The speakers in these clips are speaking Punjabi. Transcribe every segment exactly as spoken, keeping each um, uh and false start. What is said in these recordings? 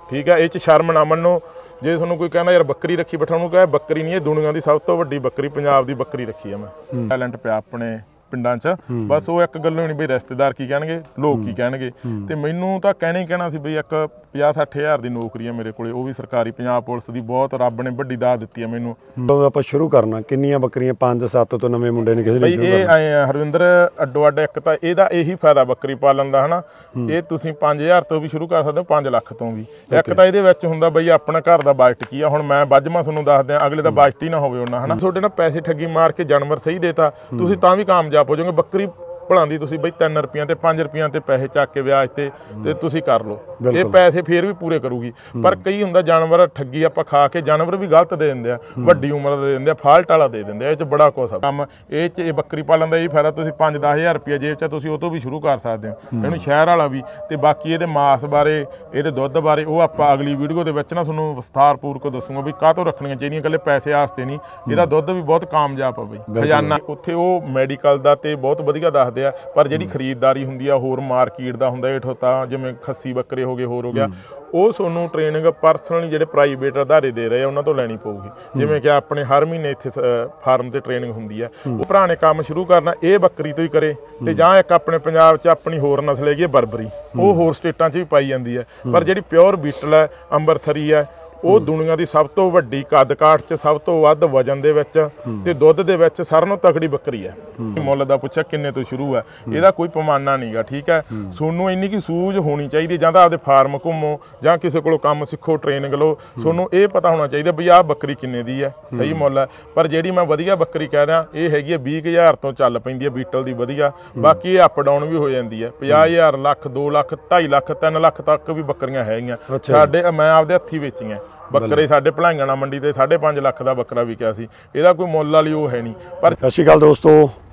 ठीक है। ये शर्म ना मनो जे तुहानूं कोई कहना यार बकरी रखी बैठा, उन्होंने कहा बकरी नहीं है, दुनिया की सब तो वड्डी बकरी पंजाब की बकरी रखी है मैं। टैलेंट पिया अपने पिंडां च, बस वो एक गल्लों नहीं बई रिश्तेदार की कहणगे, लोग की कहणगे। ते मैनूं तां कहना ही कहना सी बई एक पचास सठ हज़ार की नौकरी है मेरे कोले, वो भी सरकारी पंजाब पुलिस की। बहुत रब ने वड्डी दात दित्ती है मैनूं। ਜਦੋਂ ਆਪਾਂ ਸ਼ੁਰੂ ਕਰਨਾ ਕਿੰਨੀਆਂ ਬੱਕਰੀਆਂ ਪੰਜ ਸੱਤ ਤੋਂ ਨਵੇਂ ਮੁੰਡੇ ने ਕਿਸੇ ने ਬਈ ਇਹ ਆਏ ਆ ਹਰਵਿੰਦਰ ਅੱਡੋ ਅੱਡ। ਇੱਕ ਤਾਂ ਇਹਦਾ ਇਹੀ ਫਾਇਦਾ ਬੱਕਰੀ ਪਾਲਣ ਦਾ ਹਨਾ, ਇਹ ਤੁਸੀਂ ਪੰਜ ਹਜ਼ਾਰ ਤੋਂ ਵੀ ਸ਼ੁਰੂ ਕਰ ਸਕਦੇ ਹੋ, ਪੰਜ ਲੱਖ ਤੋਂ ਵੀ। ਇੱਕ ਤਾਂ ਇਹਦੇ ਵਿੱਚ ਹੁੰਦਾ ਬਈ ਆਪਣਾ ਘਰ ਦਾ ਬਜਟ ਕੀ ਆ। ਹੁਣ ਮੈਂ ਵੱਜਮਾ ਤੁਹਾਨੂੰ ਦੱਸ ਦਿਆਂ, ਅਗਲੇ ਦਾ ਬਜਟ ਹੀ ਨਾ ਹੋਵੇ ਉਹਨਾਂ ਹਨਾ। ਤੁਹਾਡੇ ਨਾਲ ਪੈਸੇ ਠੱਗੀ ਮਾਰ ਕੇ ਜਾਨਵਰ ਸਹੀ ਦੇਤਾ, ਤੁਸੀਂ ਤਾਂ ਵੀ ਕਾਮਯਾਬ ਹੋ ਜਾਓਗੇ। ਬੱਕਰੀ ਭਲਾਂਦੀ ਤੁਸੀਂ ਬਈ ਤਿੰਨ ਰੁਪਈਆਂ ਤੇ ਪੰਜ ਰੁਪਈਆਂ ਤੇ ਪੈਸੇ ਚੱਕ ਕੇ ਵਿਆਜ ਤੇ ਤੇ ਤੁਸੀਂ ਕਰ ਲਓ, ਇਹ ਪੈਸੇ ਫੇਰ ਵੀ ਪੂਰੇ ਕਰੂਗੀ। ਪਰ ਕਈ ਹੁੰਦਾ ਜਾਨਵਰ ਠੱਗੀ ਆਪਾਂ ਖਾ ਕੇ ਜਾਨਵਰ ਵੀ ਗਲਤ ਦੇ ਦਿੰਦੇ ਆ, ਵੱਡੀ ਉਮਰ ਦੇ ਦਿੰਦੇ ਆ, ਫਾਲਟ ਵਾਲਾ ਦੇ ਦਿੰਦੇ ਆ। ਇਹ 'ਚ ਬੜਾ ਕੁਛ ਆ ਕੰਮ। ਇਹ 'ਚ ਇਹ ਬੱਕਰੀ ਪਾਲਣ ਦਾ ਇਹ ਫਾਇਦਾ, ਤੁਸੀਂ ਪੰਜ ਦਸ ਹਜ਼ਾਰ ਰੁਪਈਆ ਜੇਬ 'ਚ ਤੁਸੀਂ ਉਹ ਤੋਂ ਵੀ ਸ਼ੁਰੂ ਕਰ ਸਕਦੇ ਹੋ ਇਹਨੂੰ, ਸ਼ਹਿਰ ਵਾਲਾ ਵੀ। ਤੇ ਬਾਕੀ ਇਹਦੇ ਮਾਸ ਬਾਰੇ, ਇਹਦੇ ਦੁੱਧ ਬਾਰੇ ਉਹ ਆਪਾਂ ਅਗਲੀ ਵੀਡੀਓ ਦੇ ਵਿੱਚ ਨਾ ਤੁਹਾਨੂੰ ਵਿਸਥਾਰਪੂਰਵਕ ਦੱਸੂਗਾ ਵੀ ਕਾਹਤੋਂ ਰੱਖਣੀਆਂ ਚਾਹੀਦੀਆਂ, ਇਕੱਲੇ ਪੈਸੇ ਆਸਤੇ ਨਹੀਂ। ਇਹਦਾ ਦੁੱਧ ਵੀ ਬਹੁਤ ਕਾਮਯਾਬ ਆ ਬਈ, ਖਜ਼ਾਨਾ। ਉੱਥੇ ਉਹ ਮੈਡੀਕਲ ਦਾ ਤੇ ਬਹੁਤ ਵਧੀਆ ਦੱਸਦੇ ਆ, ਪਰ ਜਿਹੜੀ ਖਰੀਦਦਾਰੀ ਹੁੰਦੀ ਆ ਹੋਰ ਮਾਰਕੀਟ ਦਾ ਹੁੰਦਾ। ਹੇਠੋਂ ਤਾਂ ਜਿਵੇਂ ਖੱਸੀ ਬੱਕਰੇ ਹੋ ਗਏ, ਹੋਰ ਹੋ ਗਿਆ, ਉਹ ਤੁਹਾਨੂੰ ਟ੍ਰੇਨਿੰਗ ਪਰਸਨਲੀ ਜਿਹੜੇ ਪ੍ਰਾਈਵੇਟ ਅਦਾਰੇ ਦੇ ਰਹੇ ਆ ਉਹਨਾਂ ਤੋਂ ਲੈਣੀ ਪਊਗੀ। ਜਿਵੇਂ ਕਿ ਆਪਣੇ ਹਰ ਮਹੀਨੇ ਇੱਥੇ ਫਾਰਮ ਤੇ ਟ੍ਰੇਨਿੰਗ ਹੁੰਦੀ ਆ। ਉਹ ਭਰਾ ਨੇ ਕੰਮ ਸ਼ੁਰੂ ਕਰਨਾ ਇਹ ਬੱਕਰੀ ਤੋਂ ਹੀ ਕਰੇ, ਤੇ ਜਾਂ ਇੱਕ ਆਪਣੇ ਪੰਜਾਬ 'ਚ ਆਪਣੀ ਹੋਰ ਨਸਲ ਹੈਗੀ ਬਰਬਰੀ, ਉਹ ਹੋਰ ਸਟੇਟਾਂ 'ਚ ਵੀ ਪਾਈ ਜਾਂਦੀ ਹੈ। ਪਰ ਜਿਹੜੀ ਪਿਓਰ ਬੀਟਲ ਹੈ, ਅੰਬਰਸਰੀ ਹੈ, ਉਹ ਦੁਨੀਆ ਦੀ ਸਭ ਤੋਂ ਵੱਡੀ ਕੱਦ ਕਾਠ 'ਚ, ਸਭ ਤੋਂ ਵੱਧ ਵਜਨ ਦੇ ਵਿੱਚ ਤੇ ਦੁੱਧ ਦੇ ਵਿੱਚ ਸਾਰਿਆਂ ਨਾਲੋਂ ਤਕੜੀ ਬੱਕਰੀ ਹੈ। ਮੁੱਲ ਦਾ ਪੁੱਛਿਆ ਕਿੰਨੇ ਤੋਂ ਸ਼ੁਰੂ ਹੈ, ਇਹਦਾ ਕੋਈ ਪੈਮਾਨਾ ਨਹੀਂਗਾ। ਠੀਕ ਹੈ, ਤੁਹਾਨੂੰ ਇੰਨੀ ਕੀ ਸੂਝ ਹੋਣੀ ਚਾਹੀਦੀ, ਜਾਂ ਤਾਂ ਆਪਦੇ ਫਾਰਮ ਘੁੰਮੋ ਜਾਂ ਕਿਸੇ ਕੋਲੋਂ ਕੰਮ ਸਿੱਖੋ, ਟ੍ਰੇਨਿੰਗ ਲਓ। ਤੁਹਾਨੂੰ ਇਹ ਪਤਾ ਹੋਣਾ ਚਾਹੀਦਾ ਵੀ ਆਹ ਬੱਕਰੀ ਕਿੰਨੇ ਦੀ ਹੈ, ਸਹੀ ਮੁੱਲ ਹੈ। ਪਰ ਜਿਹੜੀ ਮੈਂ ਵਧੀਆ ਬੱਕਰੀ ਕਹਿ ਰਿਹਾ, ਇਹ ਹੈਗੀ ਹੈ ਵੀਹ ਕੁ ਹਜ਼ਾਰ ਤੋਂ ਚੱਲ ਪੈਂਦੀ ਹੈ ਬੀਟਲ ਦੀ ਵਧੀਆ। ਬਾਕੀ ਇਹ ਅਪ ਡਾਊਨ ਵੀ ਹੋ ਜਾਂਦੀ ਹੈ, ਪੰਜਾਹ ਹਜ਼ਾਰ, ਲੱਖ, ਦੋ ਲੱਖ, ਢਾਈ ਲੱਖ, ਤਿੰਨ ਲੱਖ ਤੱਕ ਵੀ ਬੱਕਰੀਆਂ ਹੈਗੀਆਂ ਸਾਡੇ। ਮੈਂ ਆਪਦੇ ਹੱਥੀਂ ਵੇਚੀਆਂ ਬੱਕਰੇ, ਸਾਡੇ ਭਲਾਈਆਂ ਨਾਲ ਮੰਡੀ ਤੇ ਸਾਢੇ ਪੰਜ ਲੱਖ ਦਾ ਬੱਕਰਾ ਵਿਕਿਆ ਸੀ। ਇਹਦਾ ਕੋਈ ਮੁੱਲ ਵਾਲੀ ਉਹ ਹੈ ਨਹੀਂ। ਪਰ ਸਤਿ ਸ਼੍ਰੀ ਅਕਾਲ ਦੋਸਤੋ,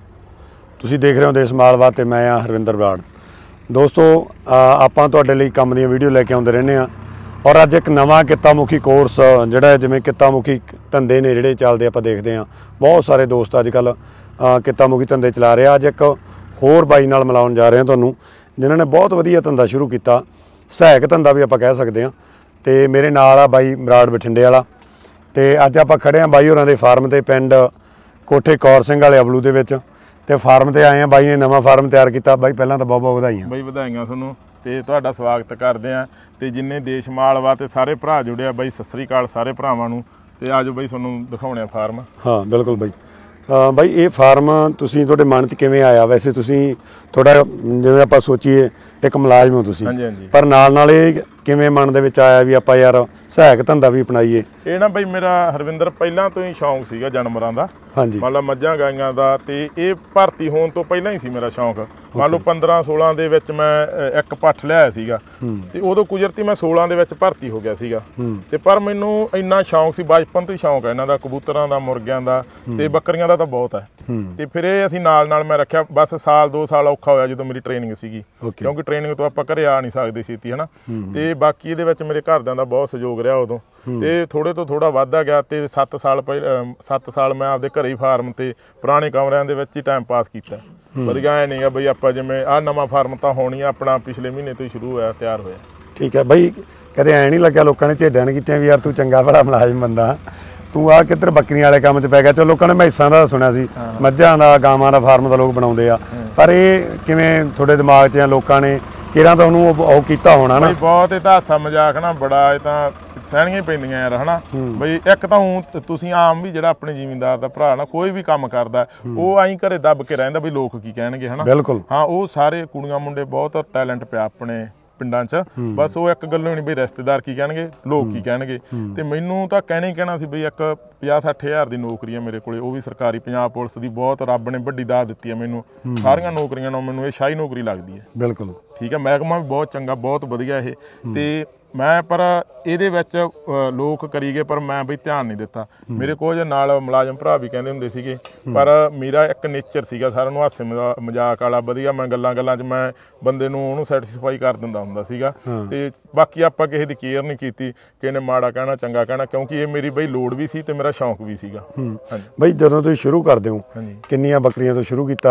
ਤੁਸੀਂ ਦੇਖ ਰਹੇ ਹੋ ਦੇਸ਼ ਮਾਲਵਾ ਤੇ ਮੈਂ ਆ ਹਰਵਿੰਦਰ ਬਰਾੜ। ਦੋਸਤੋ ਆਪਾਂ ਤੁਹਾਡੇ ਲਈ ਕੰਮ ਦੀਆਂ ਵੀਡੀਓ ਲੈ ਕੇ ਆਉਂਦੇ ਰਹਿੰਦੇ ਆ, ਔਰ ਅੱਜ ਇੱਕ ਨਵਾਂ ਕਿੱਤਾ ਮੁਖੀ ਕੋਰਸ ਜਿਹੜਾ ਜਿਵੇਂ ਕਿੱਤਾ ਮੁਖੀ ਧੰਦੇ ਨੇ ਜਿਹੜੇ ਚੱਲਦੇ ਆਪਾਂ ਦੇਖਦੇ ਆ, ਬਹੁਤ ਸਾਰੇ ਦੋਸਤ ਅੱਜ ਕੱਲ੍ਹ ਕਿੱਤਾ ਮੁਖੀ ਧੰਦੇ ਚਲਾ ਰਹੇ ਆ। ਅੱਜ ਇੱਕ ਹੋਰ ਬਾਈ ਨਾਲ ਮਿਲਾਉਣ ਜਾ ਰਹੇ ਹਾਂ ਤੁਹਾਨੂੰ, ਜਿਨ੍ਹਾਂ ਨੇ ਬਹੁਤ ਵਧੀਆ ਧੰਦਾ ਸ਼ੁਰੂ ਕੀਤਾ, ਸਹਾਇਕ ਧੰਦਾ ਵੀ ਆਪਾਂ ਕਹਿ ਸਕਦੇ ਹਾਂ। ਤੇ ਮੇਰੇ ਨਾਲ ਆ ਬਾਈ ਬਰਾੜ ਬਠਿੰਡੇ ਵਾਲਾ। ਤੇ ਅੱਜ ਆਪਾਂ ਖੜੇ ਆ ਬਾਈ ਹੋਰਾਂ ਦੇ ਫਾਰਮ ਤੇ, ਪਿੰਡ ਕੋਠੇ ਕੌਰ ਸਿੰਘ ਵਾਲੇ ਅਬਲੂ ਦੇ ਵਿੱਚ। ਤੇ ਫਾਰਮ ਤੇ ਆਏ ਆ, ਬਾਈ ਨੇ ਨਵਾਂ ਫਾਰਮ ਤਿਆਰ ਕੀਤਾ। ਬਾਈ ਪਹਿਲਾਂ ਤਾਂ ਬਹੁਤ ਬਹੁਤ ਵਧਾਈਆਂ ਬਾਈ, ਵਧਾਈਆਂ ਤੁਹਾਨੂੰ ਤੇ ਤੁਹਾਡਾ ਸਵਾਗਤ ਕਰਦੇ ਆ। ਤੇ ਜਿੰਨੇ ਦੇਸ਼ ਮਾਲਵਾ ਤੇ ਸਾਰੇ ਭਰਾ ਜੁੜਿਆ ਬਾਈ, ਸਤਿ ਸ੍ਰੀ ਅਕਾਲ ਸਾਰੇ ਭਰਾਵਾਂ ਨੂੰ। ਤੇ ਆਜੋ ਬਾਈ ਤੁਹਾਨੂੰ ਦਿਖਾਉਣੇ ਆ ਫਾਰਮ। ਹਾਂ ਬਿਲਕੁਲ ਬਾਈ। ਬਾਈ ਇਹ ਫਾਰਮ ਤੁਸੀਂ ਤੁਹਾਡੇ ਮਨ 'ਚ ਕਿਵੇਂ ਆਇਆ? ਵੈਸੇ ਤੁਸੀਂ ਥੋੜਾ ਜਿਵੇਂ ਆਪਾਂ ਸੋਚੀਏ ਇੱਕ ਮੁਲਾਜ਼ਮ ਹੋ ਤੁਸੀਂ, ਪਰ ਨਾਲ ਨਾਲ ਇਹ ਕਿਵੇਂ ਮਨ ਦੇ ਵਿੱਚ ਆਇਆ ਵੀ ਆਪਾਂ ਯਾਰ ਸਹਾਇਕ ਧੰਦਾ ਵੀ ਅਪਣਾਈਏ? ਇਹ ਨਾ ਬਈ ਮੇਰਾ ਹਰਵਿੰਦਰ ਪਹਿਲਾਂ ਤੋਂ ਹੀ ਸ਼ੌਂਕ ਸੀਗਾ ਜਾਨਵਰਾਂ ਦਾ। ਹਾਂਜੀ, ਮੰਨ ਲਾ ਮੱਝਾਂ ਗਾਈਆਂ ਦਾ। ਤੇ ਇਹ ਭਰਤੀ ਹੋਣ ਤੋਂ ਪਹਿਲਾਂ ਹੀ ਸੀ ਮੇਰਾ ਸ਼ੌਂਕ। ਮੰਨ ਲਓ ਪੰਦਰਾਂ ਸੋਲਾਂ ਦੇ ਵਿੱਚ ਮੈਂ ਇੱਕ ਪੱਠ ਲਿਆਇਆ ਸੀਗਾ, ਤੇ ਉਦੋਂ ਕੁਦਰਤੀ ਮੈਂ ਸੋਲਾਂ ਦੇ ਵਿੱਚ ਭਰਤੀ ਹੋ ਗਿਆ ਸੀਗਾ। ਤੇ ਪਰ ਮੈਨੂੰ ਇੰਨਾ ਸ਼ੌਂਕ ਸੀ, ਬਚਪਨ ਤੋਂ ਹੀ ਸ਼ੌਂਕ ਹੈ ਇਹਨਾਂ ਦਾ, ਕਬੂਤਰਾਂ ਦਾ, ਮੁਰਗਿਆਂ ਦਾ ਤੇ ਬੱਕਰੀਆਂ ਦਾ ਤਾਂ ਬਹੁਤ ਹੈ। ਤੇ ਫਿਰ ਇਹ ਅਸੀਂ ਨਾਲ ਨਾਲ ਮੈਂ ਰੱਖਿਆ। ਬਸ ਸਾਲ ਦੋ ਸਾਲ ਔਖਾ ਹੋਇਆ ਜਦੋਂ ਮੇਰੀ ਟ੍ਰੇਨਿੰਗ ਸੀਗੀ, ਕਿਉਂਕਿ ਟ੍ਰੇਨਿੰਗ ਤੋਂ ਆਪਾਂ ਘਰੇ ਆ ਨਹੀਂ ਸਕਦੇ ਛੇਤੀ ਹਨਾ। ਤੇ ਬਾਕੀ ਇਹਦੇ ਵਿੱਚ ਮੇਰੇ ਘਰਦਿਆਂ ਦਾ ਬਹੁਤ ਸਹਿਯੋਗ ਰਿਹਾ ਉਦੋਂ। ਤੇ ਥੋੜੇ ਤੋਂ ਥੋੜਾ ਵੱਧਦਾ ਗਿਆ। ਤੇ ਸੱਤ ਸਾਲ ਪਹਿਲਾਂ ਸੱਤ ਸਾਲ ਮੈਂ ਆਪਦੇ ਘਰੇ ਹੀ ਫਾਰਮ ਤੇ ਪੁਰਾਣੇ ਕਮਰਿਆਂ ਦੇ ਵਿੱਚ ਹੀ ਟਾਈਮ ਪਾਸ ਕੀਤਾ। ਵਧੀਆ ਐ ਨਹੀਂ ਗਾ ਬਈ ਆਪਾਂ ਜਿਵੇਂ ਆਹ ਨਵਾਂ ਫਾਰਮ ਤਾਂ ਹੋਣੀ ਆ ਆਪਣਾ, ਪਿਛਲੇ ਮਹੀਨੇ ਤੋਂ ਹੀ ਸ਼ੁਰੂ ਹੋਇਆ, ਤਿਆਰ ਹੋਇਆ। ਠੀਕ ਹੈ ਬਈ, ਕਦੇ ਐ ਨਹੀਂ ਲੱਗਿਆ ਲੋਕਾਂ ਨੇ ਝੇਡਾਂ ਕੀਤੀਆਂ ਵੀ ਯਾਰ ਤੂੰ ਚੰਗਾ ਭਲਾ ਮੁਲਾਜ਼ਮ ਬੰਦਾ, ਤੂੰ ਆ ਕਿੱਧਰ ਬੱਕਰੀਆਂ ਵਾਲੇ ਕੰਮ 'ਚ ਪੈ ਗਿਆ? ਚਲੋ ਲੋਕਾਂ ਨੇ ਮੈਸਾਂ ਦਾ ਸੁਣਿਆ ਸੀ, ਮੱਝਾਂ ਦਾ, ਗਾਵਾਂ ਦਾ ਫਾਰਮ ਤਾਂ ਲੋਕ ਬਣਾਉਂਦੇ ਆ, ਪਰ ਇਹ ਕਿਵੇਂ ਤੁਹਾਡੇ ਦਿਮਾਗ 'ਚ ਜਾਂ ਲੋਕਾਂ ਨੇ ਕਿਹੜਾ ਤਾਂ ਉਹਨੂੰ ਉਹ ਕੀਤਾ ਹੋਣਾ ਨਾ? ਬਹੁਤ ਇਹ ਤਾਂ ਹਾਸਾ ਮਜ਼ਾਕ ਨਾ ਬੜਾ, ਇਹ ਤਾਂ ਸਹਿਣੀਆਂ ਹੀ ਪੈਂਦੀਆਂ ਯਾਰ ਹਨਾ ਬਈ। ਇੱਕ ਤਾਂ ਹੁਣ ਤੁਸੀਂ ਆਮ ਵੀ ਜਿਹੜਾ ਆਪਣੇ ਜ਼ਿਮੀਂਦਾਰ ਦਾ ਭਰਾ ਨਾ ਕੋਈ ਵੀ ਕੰਮ ਕਰਦਾ, ਉਹ ਆਈ ਘਰੇ ਦੱਬ ਕੇ ਰਹਿੰਦਾ ਵੀ ਲੋਕ ਕੀ ਕਹਿਣਗੇ ਹਨਾ। ਬਿਲਕੁਲ ਹਾਂ, ਉਹ ਸਾਰੇ ਕੁੜੀਆਂ ਮੁੰਡੇ ਬਹੁਤ ਟੈਲੈਂਟ ਪਿਆ ਆਪਣੇ ਪਿੰਡਾਂ 'ਚ, ਬਸ ਉਹ ਇੱਕ ਗੱਲੋਂ ਨਹੀਂ ਬਈ ਰਿਸ਼ਤੇਦਾਰ ਕੀ ਕਹਿਣਗੇ, ਲੋਕ ਕੀ ਕਹਿਣਗੇ। ਤੇ ਮੈਨੂੰ ਤਾਂ ਕਹਿਣਾ ਹੀ ਕਹਿਣਾ ਸੀ ਬਈ ਇੱਕ ਪੰਜਾਹ ਸੱਠ ਹਜ਼ਾਰ ਦੀ ਨੌਕਰੀ ਹੈ ਮੇਰੇ ਕੋਲੇ, ਉਹ ਵੀ ਸਰਕਾਰੀ ਪੰਜਾਬ ਪੁਲਿਸ ਦੀ। ਬਹੁਤ ਰੱਬ ਨੇ ਵੱਡੀ ਦਾਤ ਦਿੱਤੀ ਹੈ ਮੈਨੂੰ, ਸਾਰੀਆਂ ਨੌਕਰੀਆਂ ਨਾਲ ਮੈਨੂੰ ਇਹ ਸ਼ਾਹੀ ਨੌਕਰੀ ਲੱਗਦੀ ਹੈ। ਬਿਲਕੁਲ ਠੀਕ ਹੈ, ਮਹਿਕਮਾ ਵੀ ਬਹੁਤ ਚੰਗਾ, ਬਹੁਤ ਵਧੀਆ ਇਹ। ਤੇ ਮੈਂ ਪਰ ਇਹਦੇ ਵਿੱਚ ਲੋਕ ਕਰੀ ਗਏ, ਪਰ ਮੈਂ ਬਈ ਧਿਆਨ ਨਹੀਂ ਦਿੱਤਾ। ਮੇਰੇ ਕੁਝ ਨਾਲ ਮੁਲਾਜ਼ਮ ਭਰਾ ਵੀ ਕਹਿੰਦੇ ਹੁੰਦੇ ਸੀਗੇ, ਪਰ ਮੇਰਾ ਇੱਕ ਨੇਚਰ ਸੀਗਾ ਸਾਰਿਆਂ ਨੂੰ ਹਾਸੇ ਮਜ਼ਾਕ ਵਾਲਾ, ਵਧੀਆ। ਮੈਂ ਗੱਲਾਂ ਗੱਲਾਂ 'ਚ ਮੈਂ ਬੰਦੇ ਨੂੰ ਉਹਨੂੰ ਸੈਟੀਸਫਾਈ ਕਰ ਦਿੰਦਾ ਹੁੰਦਾ ਸੀਗਾ। ਤੇ ਬਾਕੀ ਆਪਾਂ ਕਿਸੇ ਦੀ ਕੇਅਰ ਨਹੀਂ ਕੀਤੀ, ਕਿਸੇ ਨੇ ਮਾੜਾ ਕਹਿਣਾ ਚੰਗਾ ਕਹਿਣਾ, ਕਿਉਂਕਿ ਇਹ ਮੇਰੀ ਬਈ ਲੋੜ ਵੀ ਸੀ ਤੇ ਮੇਰਾ ਸ਼ੌਂਕ ਵੀ ਸੀਗਾ। ਬਈ ਜਦੋਂ ਤੁਸੀਂ ਸ਼ੁਰੂ ਕਰਦੇ ਹੋ, ਕਿੰਨੀਆਂ ਬੱਕਰੀਆਂ ਤੋਂ ਸ਼ੁਰੂ ਕੀਤਾ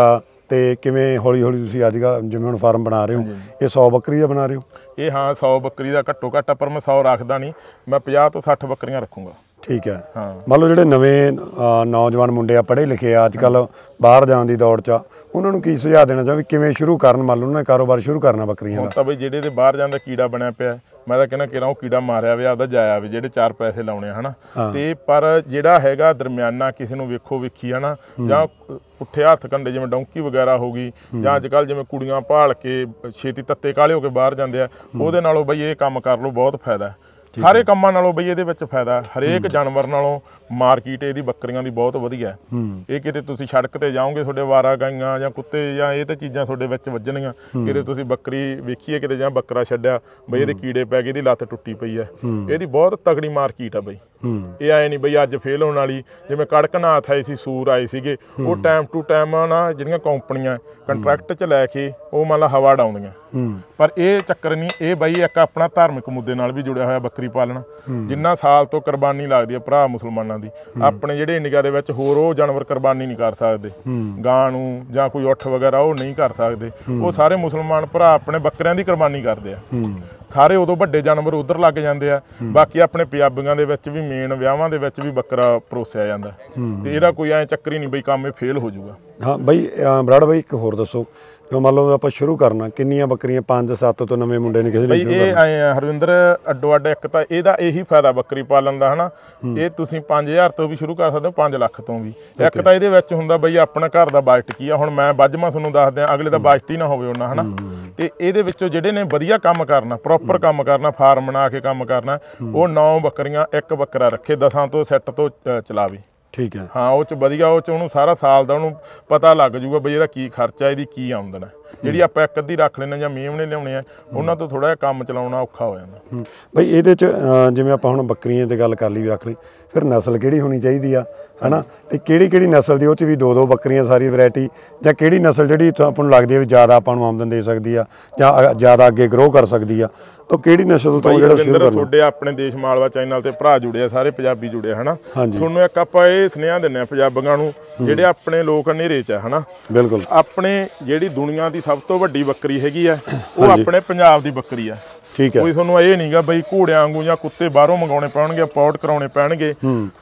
ਤੇ ਕਿਵੇਂ ਹੌਲੀ ਹੌਲੀ ਤੁਸੀਂ ਅੱਜ ਕੱਲ੍ਹ ਜਿਵੇਂ ਹੁਣ ਫਾਰਮ ਬਣਾ ਰਹੇ ਹੋ ਇਹ ਸੌ ਬੱਕਰੀ ਦਾ ਬਣਾ ਰਹੇ ਹੋ? ਇਹ ਹਾਂ ਸੌ ਬੱਕਰੀ ਦਾ ਘੱਟੋ ਘੱਟ, ਪਰ ਮੈਂ ਸੌ ਰੱਖਦਾ ਨਹੀਂ, ਮੈਂ ਪੰਜਾਹ ਤੋਂ ਸੱਠ ਬੱਕਰੀਆਂ ਰੱਖੂੰਗਾ। ਠੀਕ ਹੈ। ਹਾਂ ਮੰਨ ਲਓ ਜਿਹੜੇ ਨਵੇਂ ਨੌਜਵਾਨ ਮੁੰਡੇ ਆ ਪੜ੍ਹੇ ਲਿਖੇ ਆ ਅੱਜ ਕੱਲ੍ਹ ਬਾਹਰ ਜਾਣ ਦੀ ਦੌੜ 'ਚ ਆ, ਉਹਨਾਂ ਨੂੰ ਕੀ ਸੁਝਾਅ ਦੇਣਾ ਚਾਹੋ ਵੀ ਕਿਵੇਂ ਸ਼ੁਰੂ ਕਰਨ? ਮੰਨ ਲਓ ਉਹਨਾਂ ਨੇ ਕਾਰੋਬਾਰ ਸ਼ੁਰੂ ਕਰਨਾ ਬੱਕਰੀਆਂ ਦਾ, ਤਾਂ ਬਈ ਜਿਹੜੇ ਦੇ ਬਾਹਰ ਜਾਂਦਾ ਕੀੜਾ ਬਣਿਆ ਪਿਆ, ਮੈਂ ਤਾਂ ਕਹਿੰਦਾ ਕਿਹੜਾ ਉਹ ਕੀੜਾ ਮਾਰਿਆ ਵੇ ਆਪਦਾ ਜਾਇਆ ਵੇ, ਜਿਹੜੇ ਚਾਰ ਪੈਸੇ ਲਾਉਣੇ ਹਨਾ। ਤੇ ਪਰ ਜਿਹੜਾ ਹੈਗਾ ਦਰਮਿਆਨਾ ਕਿਸੇ ਨੂੰ ਵੇਖੋ ਵੇਖੀ ਹਨਾ, ਜਾਂ ਪੁੱਠੇ ਹੱਥ ਕੰਡੇ ਜਿਵੇਂ ਡੌਂਕੀ ਵਗੈਰਾ ਹੋ ਗਈ, ਜਾਂ ਅੱਜ ਕੱਲ੍ਹ ਜਿਵੇਂ ਕੁੜੀਆਂ ਭਾਲ ਕੇ ਛੇਤੀ ਤੱਤੇ ਕਾਲੇ ਹੋ ਕੇ ਬਾਹਰ ਜਾਂਦੇ ਆ, ਉਹਦੇ ਨਾਲੋਂ ਬਈ ਇਹ ਕੰਮ ਕਰ ਲਓ, ਬਹੁਤ ਫਾਇਦਾ। ਸਾਰੇ ਕੰਮਾਂ ਨਾਲੋਂ ਬਈ ਇਹਦੇ ਵਿੱਚ ਫਾਇਦਾ, ਹਰੇਕ ਜਾਨਵਰ ਨਾਲੋਂ ਮਾਰਕੀਟ ਇਹਦੀ ਬੱਕਰੀਆਂ ਦੀ ਬਹੁਤ ਵਧੀਆ। ਇਹ ਕਿਤੇ ਤੁਸੀਂ ਸੜਕ ਤੇ ਜਾਓਗੇ ਤੁਹਾਡੇ ਵਾਰਾ ਗਾਈਆਂ ਜਾਂ ਕੁੱਤੇ ਜਾਂ ਇਹ ਤੇ ਚੀਜ਼ਾਂ ਤੁਹਾਡੇ ਵਿੱਚ ਵੱਜਣਗੀਆਂ, ਕਿਤੇ ਤੁਸੀਂ ਬੱਕਰੀ ਵੇਖੀਏ ਕਿਤੇ ਜਾਂ ਬੱਕਰਾ ਛੱਡਿਆ ਬਈ ਇਹਦੇ ਕੀੜੇ ਪੈ ਗਏ, ਇਹਦੀ ਲੱਤ ਟੁੱਟੀ ਪਈ ਹੈ, ਇਹਦੀ ਬਹੁਤ ਤਗੜੀ ਮਾਰਕੀਟ ਆ ਬਈ। ਇਹ ਆਏ ਨਹੀਂ ਬਈ ਅੱਜ ਫੇਲ ਹੋਣ ਵਾਲੀ, ਜਿਵੇਂ ਕੜਕਨਾਥ ਆਏ ਸੀ, ਸੂਰ ਆਏ ਸੀਗੇ, ਉਹ ਟਾਈਮ ਟੂ ਟਾਈਮ ਨਾ ਜਿਹੜੀਆਂ ਕੰਪਨੀਆਂ ਕੰਟਰੈਕਟ 'ਚ ਲੈ ਕੇ ਉਹ ਮੰਨ ਲਾ ਹਵਾ ਡਾਉਂਦੀਆਂ, ਪਰ ਇਹ ਚੱਕਰ ਨਹੀਂ। ਇਹ ਬਈ ਇੱਕ ਆਪਣਾ ਧਾਰਮਿਕ ਮੁੱਦੇ ਨਾਲ ਵੀ ਜੁੜਿਆ ਹੋਇਆ ਬੱਕਰੀ ਪਾਲਣਾ। ਜਿੰਨਾ ਸਾਲ ਤੋਂ ਕੁਰਬਾਨੀ ਲੱਗਦੀ ਹੈ ਭਰਾ ਮੁਸਲਮਾਨਾਂ ਦੀ, ਆਪਣੇ ਜਿਹੜੇ ਇੰਡੀਆ ਦੇ ਵਿੱਚ ਹੋਰ ਉਹ ਜਾਨਵਰ ਕੁਰਬਾਨੀ ਨਹੀਂ ਕਰ ਸਕਦੇ, ਗਾਂ ਨੂੰ ਜਾਂ ਕੋਈ ਉੱਠ ਵਗੈਰਾ ਉਹ ਨਹੀਂ ਕਰ ਸਕਦੇ, ਉਹ ਸਾਰੇ ਮੁਸਲਮਾਨ ਭਰਾ ਆਪਣੇ ਬੱਕਰਿਆਂ ਦੀ ਕੁਰਬਾਨੀ ਕਰਦੇ ਆ। ਸਾਰੇ ਉਦੋਂ ਵੱਡੇ ਜਾਨਵਰ ਉਧਰ ਲੱਗ ਜਾਂਦੇ ਆ। ਬਾਕੀ ਆਪਣੇ ਪੰਜਾਬੀਆਂ ਦੇ ਵਿੱਚ ਵੀ ਮੇਨ ਵਿਆਹਾਂ ਦੇ ਵਿੱਚ ਵੀ ਬੱਕਰਾ ਪਰੋਸਿਆ ਜਾਂਦਾ, ਤੇ ਇਹਦਾ ਕੋਈ ਐ ਚੱਕਰ ਹੀ ਨਹੀਂ ਬਈ ਕੰਮ ਇਹ ਫੇਲ ਹੋ ਜਾਊਗਾ। ਹਾਂ ਬਈ ਬਰਾੜ ਬਾਈ ਇੱਕ ਹੋਰ ਦੱਸੋ, ਜੋ ਮੰਨ ਲਓ ਆਪਾਂ ਸ਼ੁਰੂ ਕਰਨਾ, ਕਿੰਨੀਆਂ ਬੱਕਰੀਆਂ? ਪੰਜ ਸੱਤ ਤੋਂ ਨਵੇਂ ਮੁੰਡੇ ਨੇ ਕਿਸੇ ਨੇ ਸ਼ੁਰੂ ਕਰਨਾ? ਇਹ ਆਏ ਆ ਹਰਵਿੰਦਰ, ਅੱਡੋ ਅੱਡ ਇੱਕ ਤਾਂ ਇਹਦਾ ਇਹੀ ਫਾਇਦਾ ਬੱਕਰੀ ਪਾਲਣ ਦਾ ਹਨਾ, ਇਹ ਤੁਸੀਂ ਪੰਜ ਹਜ਼ਾਰ ਤੋਂ ਵੀ ਸ਼ੁਰੂ ਕਰ ਸਕਦੇ ਹੋ, ਪੰਜ ਲੱਖ ਤੋਂ ਵੀ। ਇੱਕ ਤਾਂ ਇਹਦੇ ਵਿੱਚ ਹੁੰਦਾ ਬਈ ਆਪਣਾ ਘਰ ਦਾ ਬਜਟ ਕੀ ਆ, ਹੁਣ ਮੈਂ ਵੱਜਮਾ ਤੁਹਾਨੂੰ ਦੱਸ ਦਿਆਂ, ਅਗਲੇ ਦਾ ਬਜਟ ਹੀ ਨਾ ਹੋਵੇ ਉਹਨਾਂ ਹਨਾ। ਤੇ ਇਹਦੇ ਵਿੱਚੋਂ ਜਿਹੜੇ ਨੇ ਵਧੀਆ ਕੰਮ ਕਰਨਾ, ਪ੍ਰੋਪਰ ਕੰਮ ਕਰਨਾ, ਫਾਰਮ ਬਣਾ ਕੇ ਕੰਮ ਕਰਨਾ, ਉਹ ਨੌ ਬੱਕਰੀਆਂ ਇੱਕ ਬੱਕਰਾ ਰੱਖੇ, ਦਸਾਂ ਤੋਂ ਸੈੱਟ ਤੋਂ ਚਲਾਵੇ। ਠੀਕ ਹੈ। ਹਾਂ ਉਹ 'ਚ ਵਧੀਆ, ਉਹ 'ਚ ਉਹਨੂੰ ਸਾਰਾ ਸਾਲ ਦਾ ਉਹਨੂੰ ਪਤਾ ਲੱਗ ਜੂਗਾ ਬਈ ਇਹਦਾ ਕੀ ਖਰਚਾ, ਇਹਦੀ ਕੀ ਆਮਦਨ ਹੈ। ਜਿਹੜੀ ਆਪਾਂ ਇੱਕ ਅੱਧੀ ਰੱਖ ਲੈਂਦੇ ਜਾਂ ਮੇਮਣੇ ਲਿਆਉਣੇ ਆ, ਉਹਨਾਂ ਤੋਂ ਥੋੜਾ ਜਿਹਾ ਕੰਮ ਚਲਾਉਣਾ ਔਖਾ ਹੋ ਜਾਂਦਾ। ਬਈ ਇਹਦੇ 'ਚ ਜਿਵੇਂ ਆਪਾਂ ਹੁਣ ਬੱਕਰੀਆਂ ਤੇ ਗੱਲ ਕਰ ਲਈ ਵੀ ਰੱਖ ਲਈ, ਫਿਰ ਨਸਲ ਕਿਹੜੀ ਹੋਣੀ ਚਾਹੀਦੀ ਆ ਹਨਾ, ਤੇ ਕਿਹੜੀ ਕਿਹੜੀ ਨਸਲ ਦੀ? ਉਹ 'ਚ ਵੀ ਦੋ ਦੋ ਬੱਕਰੀਆਂ ਸਾਰੀ ਵੈਰਾਈਟੀ, ਜਾਂ ਕਿਹੜੀ ਨਸਲ ਜਿਹੜੀ ਆਪਾਂ ਨੂੰ ਲੱਗਦੀ ਹੈ ਵੀ ਜ਼ਿਆਦਾ ਆਪਾਂ ਨੂੰ ਆਮਦਨ ਦੇ ਸਕਦੀ ਆ ਜਾਂ ਜ਼ਿਆਦਾ ਅੱਗੇ ਗਰੋ ਕਰ ਸਕਦੀ ਆ, ਤਾਂ ਕਿਹੜੀ ਨਸਲ ਤੋਂ ਜਿਹੜਾ ਸ਼ੁਰੂ ਕਰਨਾ? ਤੁਹਾਡੇ ਆਪਣੇ ਦੇਸ਼ ਮਾਲਵਾ ਚੈਨਲ ਤੇ ਭਰਾ ਜੁੜੇ ਆ, ਸਾਰੇ ਪੰਜਾਬੀ ਜੁੜੇ ਆ ਹਨਾ। ਤੁਹਾਨੂੰ ਇੱਕ ਆਪਾਂ ਇਹ ਸੁਨੇਹਾ ਦਿੰਦੇ ਆ ਪੰਜਾਬੀਆਂ ਨੂੰ, ਜਿਹੜੇ ਆਪਣੇ ਲੋਕ ਹਨੇਰੇ 'ਚ ਆ ਹਨਾ, ਬਿਲਕੁਲ ਆਪਣੇ ਜਿਹੜੀ ਦੁਨੀਆ ਦੀ ਸਭ ਤੋਂ ਵੱਡੀ ਬੱਕਰੀ ਹੈਗੀ ਆ, ਉਹ ਆਪਣੇ ਪੰਜਾਬ ਦੀ ਬੱਕਰੀ ਆ। ਠੀਕ ਹੈ। ਕੋਈ ਤੁਹਾਨੂੰ ਇਹ ਨਹੀਂਗਾ ਬਈ ਘੋੜਿਆਂ ਵਾਂਗੂ ਜਾਂ ਕੁੱਤੇ ਬਾਹਰੋਂ ਮੰਗਾਉਣੇ ਪੈਣਗੇ, ਇੰਪੋਰਟ ਕਰਾਉਣੇ ਪੈਣਗੇ।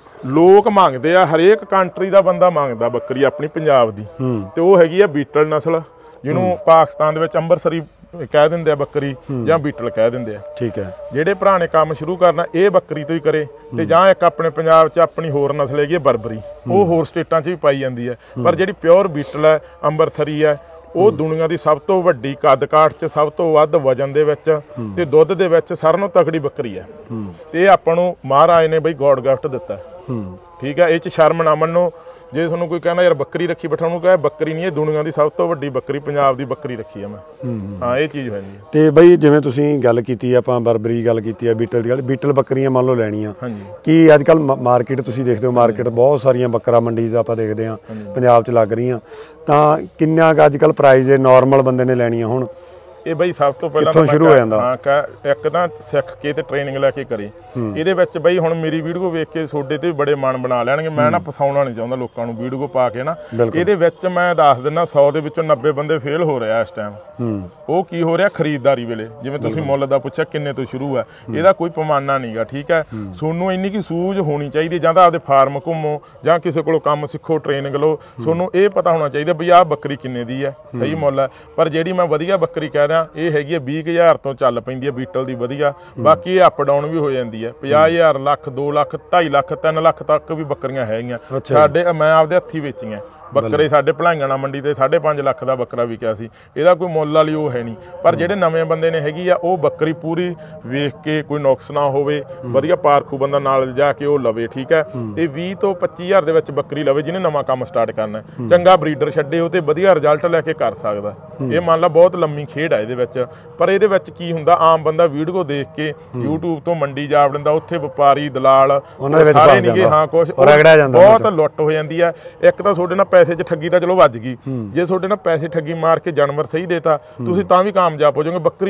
ਲੋਕ ਮੰਗਦੇ ਆ, ਹਰੇਕ ਕੰਟਰੀ ਦਾ ਬੰਦਾ ਮੰਗਦਾ ਬੱਕਰੀ ਆਪਣੀ ਪੰਜਾਬ ਦੀ, ਤੇ ਉਹ ਹੈਗੀ ਆ ਬੀਟਲ ਨਸਲ, ਜਿਹਨੂੰ ਪਾਕਿਸਤਾਨ ਦੇ ਵਿੱਚ ਅੰਬਰਸਰੀ ਕਹਿ ਦਿੰਦੇ ਆ ਬੱਕਰੀ, ਜਾਂ ਬੀਟਲ ਕਹਿ ਦਿੰਦੇ ਆ। ਠੀਕ ਹੈ। ਜਿਹੜੇ ਭਰਾ ਨੇ ਕੰਮ ਸ਼ੁਰੂ ਕਰਨਾ ਇਹ ਬੱਕਰੀ ਤੋਂ ਹੀ ਕਰੇ, ਤੇ ਜਾਂ ਇੱਕ ਆਪਣੇ ਪੰਜਾਬ 'ਚ ਆਪਣੀ ਹੋਰ ਨਸਲ ਹੈਗੀ ਹੈ ਬਰਬਰੀ, ਉਹ ਹੋਰ ਸਟੇਟਾਂ 'ਚ ਵੀ ਪਾਈ ਜਾਂਦੀ ਹੈ, ਪਰ ਜਿਹੜੀ ਪਿਓਰ ਬੀਟਲ ਹੈ ਅੰਬਰਸਰੀ ਹੈ, ਉਹ ਦੁਨੀਆ ਦੀ ਸਭ ਤੋਂ ਵੱਡੀ ਕੱਦ ਕਾਠ 'ਚ, ਸਭ ਤੋਂ ਵੱਧ ਵਜਨ ਦੇ ਵਿੱਚ ਤੇ ਦੁੱਧ ਦੇ ਵਿੱਚ ਸਾਰਿਆਂ ਨਾਲੋਂ ਤਕੜੀ ਬੱਕਰੀ ਹੈ। ਤੇ ਇਹ ਆਪਾਂ ਨੂੰ ਮਹਾਰਾਜ ਨੇ ਬਈ ਗੋਡ ਗਿਫਟ ਦਿੱਤਾ। ਠੀਕ ਹੈ। ਇਹ 'ਚ ਸ਼ਰਮ ਨਾ ਮੰਨੋ, ਜੇ ਤੁਹਾਨੂੰ ਕੋਈ ਕਹਿੰਦਾ ਯਾਰ ਬੱਕਰੀ ਰੱਖੀ ਬੈਠਾ, ਉਹਨੂੰ ਕਹੇ ਬੱਕਰੀ ਨਹੀਂ, ਇਹ ਦੁਨੀਆ ਦੀ ਸਭ ਤੋਂ ਵੱਡੀ ਬੱਕਰੀ ਪੰਜਾਬ ਦੀ ਬੱਕਰੀ ਰੱਖੀ ਆ ਮੈਂ। ਹਾਂ ਇਹ ਚੀਜ਼ ਹੋਈ। ਤੇ ਬਈ ਜਿਵੇਂ ਤੁਸੀਂ ਗੱਲ ਕੀਤੀ, ਆਪਾਂ ਬਰਬਰੀ ਗੱਲ ਕੀਤੀ ਆ, ਬੀਟਲ ਦੀ ਗੱਲ, ਬੀਟਲ ਬੱਕਰੀਆਂ ਮੰਨ ਲਓ ਲੈਣੀਆਂ, ਕੀ ਅੱਜ ਕੱਲ੍ਹ ਮਾਰਕੀਟ ਤੁਸੀਂ ਦੇਖਦੇ ਹੋ, ਮਾਰਕੀਟ ਬਹੁਤ ਸਾਰੀਆਂ ਬੱਕਰਾ ਮੰਡੀਜ਼ ਆਪਾਂ ਦੇਖਦੇ ਹਾਂ ਪੰਜਾਬ 'ਚ ਲੱਗ ਰਹੀਆਂ, ਤਾਂ ਕਿੰਨਾ ਕੁ ਅੱਜ ਕੱਲ੍ਹ ਪ੍ਰਾਈਜ਼ ਹੈ ਨਾਰਮਲ ਬੰਦੇ ਨੇ ਲੈਣੀਆਂ ਹੁਣ? ਇਹ ਬਈ ਸਭ ਤੋਂ ਪਹਿਲਾਂ ਤਾਂ ਸ਼ੁਰੂ ਹੋ ਜਾਂਦਾ ਹਾਂ, ਇੱਕ ਤਾਂ ਸਿੱਖ ਕੇ ਤੇ ਟ੍ਰੇਨਿੰਗ ਲੈ ਕੇ ਕਰੇ। ਇਹਦੇ ਵਿੱਚ ਬਈ ਹੁਣ ਮੇਰੀ ਵੀਡੀਓ ਵੇਖ ਕੇ ਤੁਹਾਡੇ ਤੇ ਬੜੇ ਮਨ ਬਣਾ ਲੈਣਗੇ, ਮੈਂ ਨਾ ਫਸਾਉਣਾ ਨਹੀਂ ਚਾਹੁੰਦਾ ਲੋਕਾਂ ਨੂੰ ਵੀਡੀਓ ਪਾ ਕੇ ਨਾ। ਇਹਦੇ ਵਿੱਚ ਮੈਂ ਦੱਸ ਦਿੰਦਾ, ਸੌ ਦੇ ਵਿੱਚੋਂ ਨੱਬੇ ਬੰਦੇ ਫੇਲ ਹੋ ਰਿਹਾ ਇਸ ਟਾਈਮ। ਉਹ ਕੀ ਹੋ ਰਿਹਾ, ਖਰੀਦਦਾਰੀ ਵੇਲੇ, ਜਿਵੇਂ ਤੁਸੀਂ ਮੁੱਲ ਦਾ ਪੁੱਛਿਆ ਕਿੰਨੇ ਤੋਂ ਸ਼ੁਰੂ ਹੈ, ਇਹਦਾ ਕੋਈ ਪੈਮਾਨਾ ਨਹੀਂਗਾ। ਠੀਕ ਹੈ। ਤੁਹਾਨੂੰ ਇੰਨੀ ਕੀ ਸੂਝ ਹੋਣੀ ਚਾਹੀਦੀ, ਜਾਂ ਤਾਂ ਆਪਦੇ ਫਾਰਮ ਘੁੰਮੋ ਜਾਂ ਕਿਸੇ ਕੋਲੋਂ ਕੰਮ ਸਿੱਖੋ, ਟ੍ਰੇਨਿੰਗ ਲਓ, ਤੁਹਾਨੂੰ ਇਹ ਪਤਾ ਹੋਣਾ ਚਾਹੀਦਾ ਵੀ ਆਹ ਬੱਕਰੀ ਕਿੰਨੇ ਦੀ ਹੈ, ਸਹੀ ਮੁੱਲ ਹੈ। ਪਰ ਜਿਹੜੀ ਮੈਂ ਵਧੀਆ ਬੱਕਰੀ ਕਹਿ ਇਹ ਹੈਗੀ ਹੈ ਵੀਹ ਹਜ਼ਾਰ ਤੋਂ ਚੱਲ ਪੈਂਦੀ ਹੈ ਬੀਟਲ ਦੀ ਵਧੀਆ, ਬਾਕੀ ਇਹ ਅਪ ਡਾਊਨ ਵੀ ਹੋ ਜਾਂਦੀ ਹੈ, ਪੰਜਾਹ ਹਜ਼ਾਰ, ਲੱਖ, ਦੋ ਲੱਖ, ਢਾਈ ਲੱਖ, ਤਿੰਨ ਲੱਖ ਤੱਕ ਵੀ ਬੱਕਰੀਆਂ ਹੈਗੀਆਂ ਸਾਡੇ। ਮੈਂ ਆਪਦੇ ਹੱਥੀ ਵੇਚੀਆਂ ਬੱਕਰੇ, ਸਾਡੇ ਭਲਾਈਆਣਾ ਮੰਡੀ ਤੇ ਸਾਢੇ ਪੰਜ ਲੱਖ ਦਾ ਬੱਕਰਾ ਵਿਕਿਆ ਸੀ। ਇਹਦਾ ਕੋਈ ਮੁੱਲ ਵਾਲੀ ਉਹ ਹੈ ਨਹੀਂ, ਪਰ ਜਿਹੜੇ ਨਵੇਂ ਬੰਦੇ ਨੇ ਹੈਗੀ ਆ, ਉਹ ਬੱਕਰੀ ਪੂਰੀ ਵੇਖ ਕੇ, ਕੋਈ ਨੁਕਸ ਨਾ ਹੋਵੇ, ਵਧੀਆ ਪਾਰਖੂ ਬੰਦਾ ਨਾਲ ਜਾ ਕੇ ਉਹ ਲਵੇ। ਠੀਕ ਹੈ। ਤੇ ਵੀਹ ਤੋਂ ਪੱਚੀ ਹਜ਼ਾਰ ਦੇ ਵਿੱਚ ਬੱਕਰੀ ਲਵੇ ਜਿਹਨੇ ਨਵਾਂ ਕੰਮ ਸਟਾਰਟ ਕਰਨਾ, ਚੰਗਾ ਬਰੀਡਰ ਛੱਡੇ, ਉਹ ਤੇ ਵਧੀਆ ਰਿਜ਼ਲਟ ਲੈ ਕੇ ਕਰ ਸਕਦਾ। ਇਹ ਮੰਨ ਲਾ ਬਹੁਤ ਲੰਮੀ ਖੇਡ ਆ ਇਹਦੇ ਵਿੱਚ। ਪਰ ਇਹਦੇ ਵਿੱਚ ਕੀ ਹੁੰਦਾ, ਆਮ ਬੰਦਾ ਵੀਡੀਓ ਦੇਖ ਕੇ ਯੂਟਿਊਬ ਤੋਂ ਮੰਡੀ ਜਾ ਵੜਦਾ, ਉੱਥੇ ਵਪਾਰੀ ਦਲਾਲ ਸਾਰੇ ਨਹੀਂਗੇ, ਹਾਂ ਕੁਛ ਬਹੁਤ ਲੁੱਟ ਹੋ ਜਾਂਦੀ ਹੈ। ਇੱਕ ਤਾਂ ਤੁਹਾਡੇ ਨਾਲ ਪੈਸੇ 'ਚ ਠੱਗੀ ਤਾਂ ਚਲੋ ਵੱਜ ਗਈ, ਜੇ ਤੁਹਾਡੇ ਨਾਲ ਪੈਸੇ ਠੱਗੀ ਮਾਰ ਕੇ ਜਾਨਵਰ ਸਹੀ ਦੇਤਾ, ਤੁਸੀਂ ਤਾਂ ਵੀ ਕਾਮਯਾਬ ਹੋ ਜਾਓਗੇ। ਬੱਕਰੀ